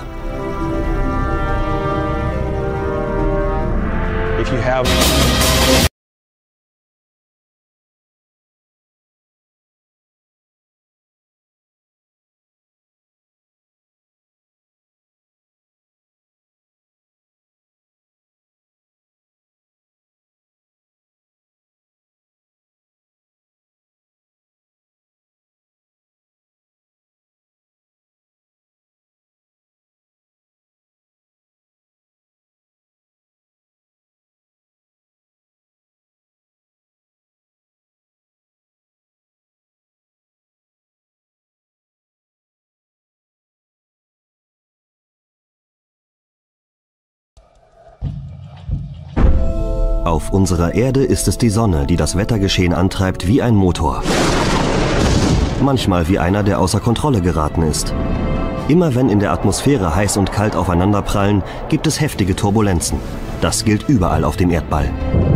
Auf unserer Erde ist es die Sonne, die das Wettergeschehen antreibt wie ein Motor. Manchmal wie einer, der außer Kontrolle geraten ist. Immer wenn in der Atmosphäre heiß und kalt aufeinanderprallen, gibt es heftige Turbulenzen. Das gilt überall auf dem Erdball.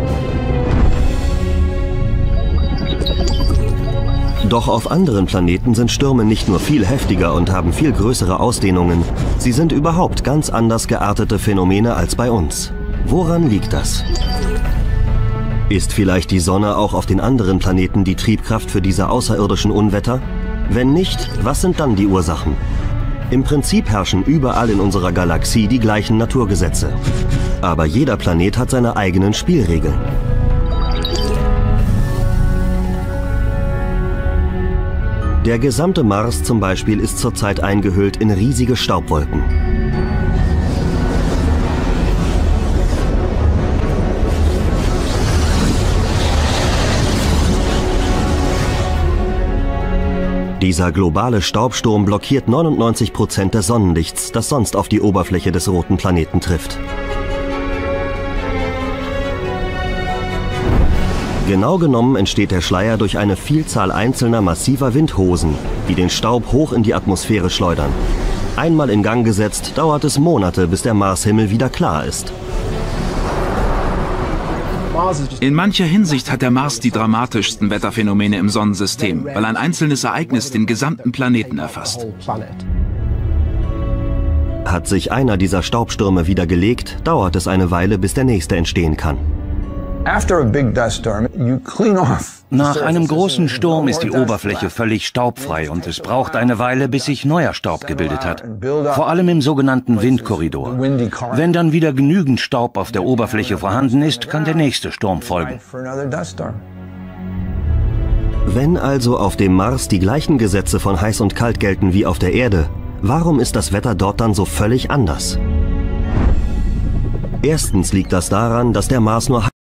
Doch auf anderen Planeten sind Stürme nicht nur viel heftiger und haben viel größere Ausdehnungen. Sie sind überhaupt ganz anders geartete Phänomene als bei uns. Woran liegt das? Ist vielleicht die Sonne auch auf den anderen Planeten die Triebkraft für diese außerirdischen Unwetter? Wenn nicht, was sind dann die Ursachen? Im Prinzip herrschen überall in unserer Galaxie die gleichen Naturgesetze. Aber jeder Planet hat seine eigenen Spielregeln. Der gesamte Mars zum Beispiel ist zurzeit eingehüllt in riesige Staubwolken. Dieser globale Staubsturm blockiert 99% des Sonnenlichts, das sonst auf die Oberfläche des roten Planeten trifft. Genau genommen entsteht der Schleier durch eine Vielzahl einzelner massiver Windhosen, die den Staub hoch in die Atmosphäre schleudern. Einmal in Gang gesetzt, dauert es Monate, bis der Marshimmel wieder klar ist. In mancher Hinsicht hat der Mars die dramatischsten Wetterphänomene im Sonnensystem, weil ein einzelnes Ereignis den gesamten Planeten erfasst. Hat sich einer dieser Staubstürme wieder gelegt, dauert es eine Weile, bis der nächste entstehen kann. Nach einem großen Sturm ist die Oberfläche völlig staubfrei und es braucht eine Weile, bis sich neuer Staub gebildet hat. Vor allem im sogenannten Windkorridor. Wenn dann wieder genügend Staub auf der Oberfläche vorhanden ist, kann der nächste Sturm folgen. Wenn also auf dem Mars die gleichen Gesetze von heiß und kalt gelten wie auf der Erde, warum ist das Wetter dort dann so völlig anders? Erstens liegt das daran, dass der Mars nur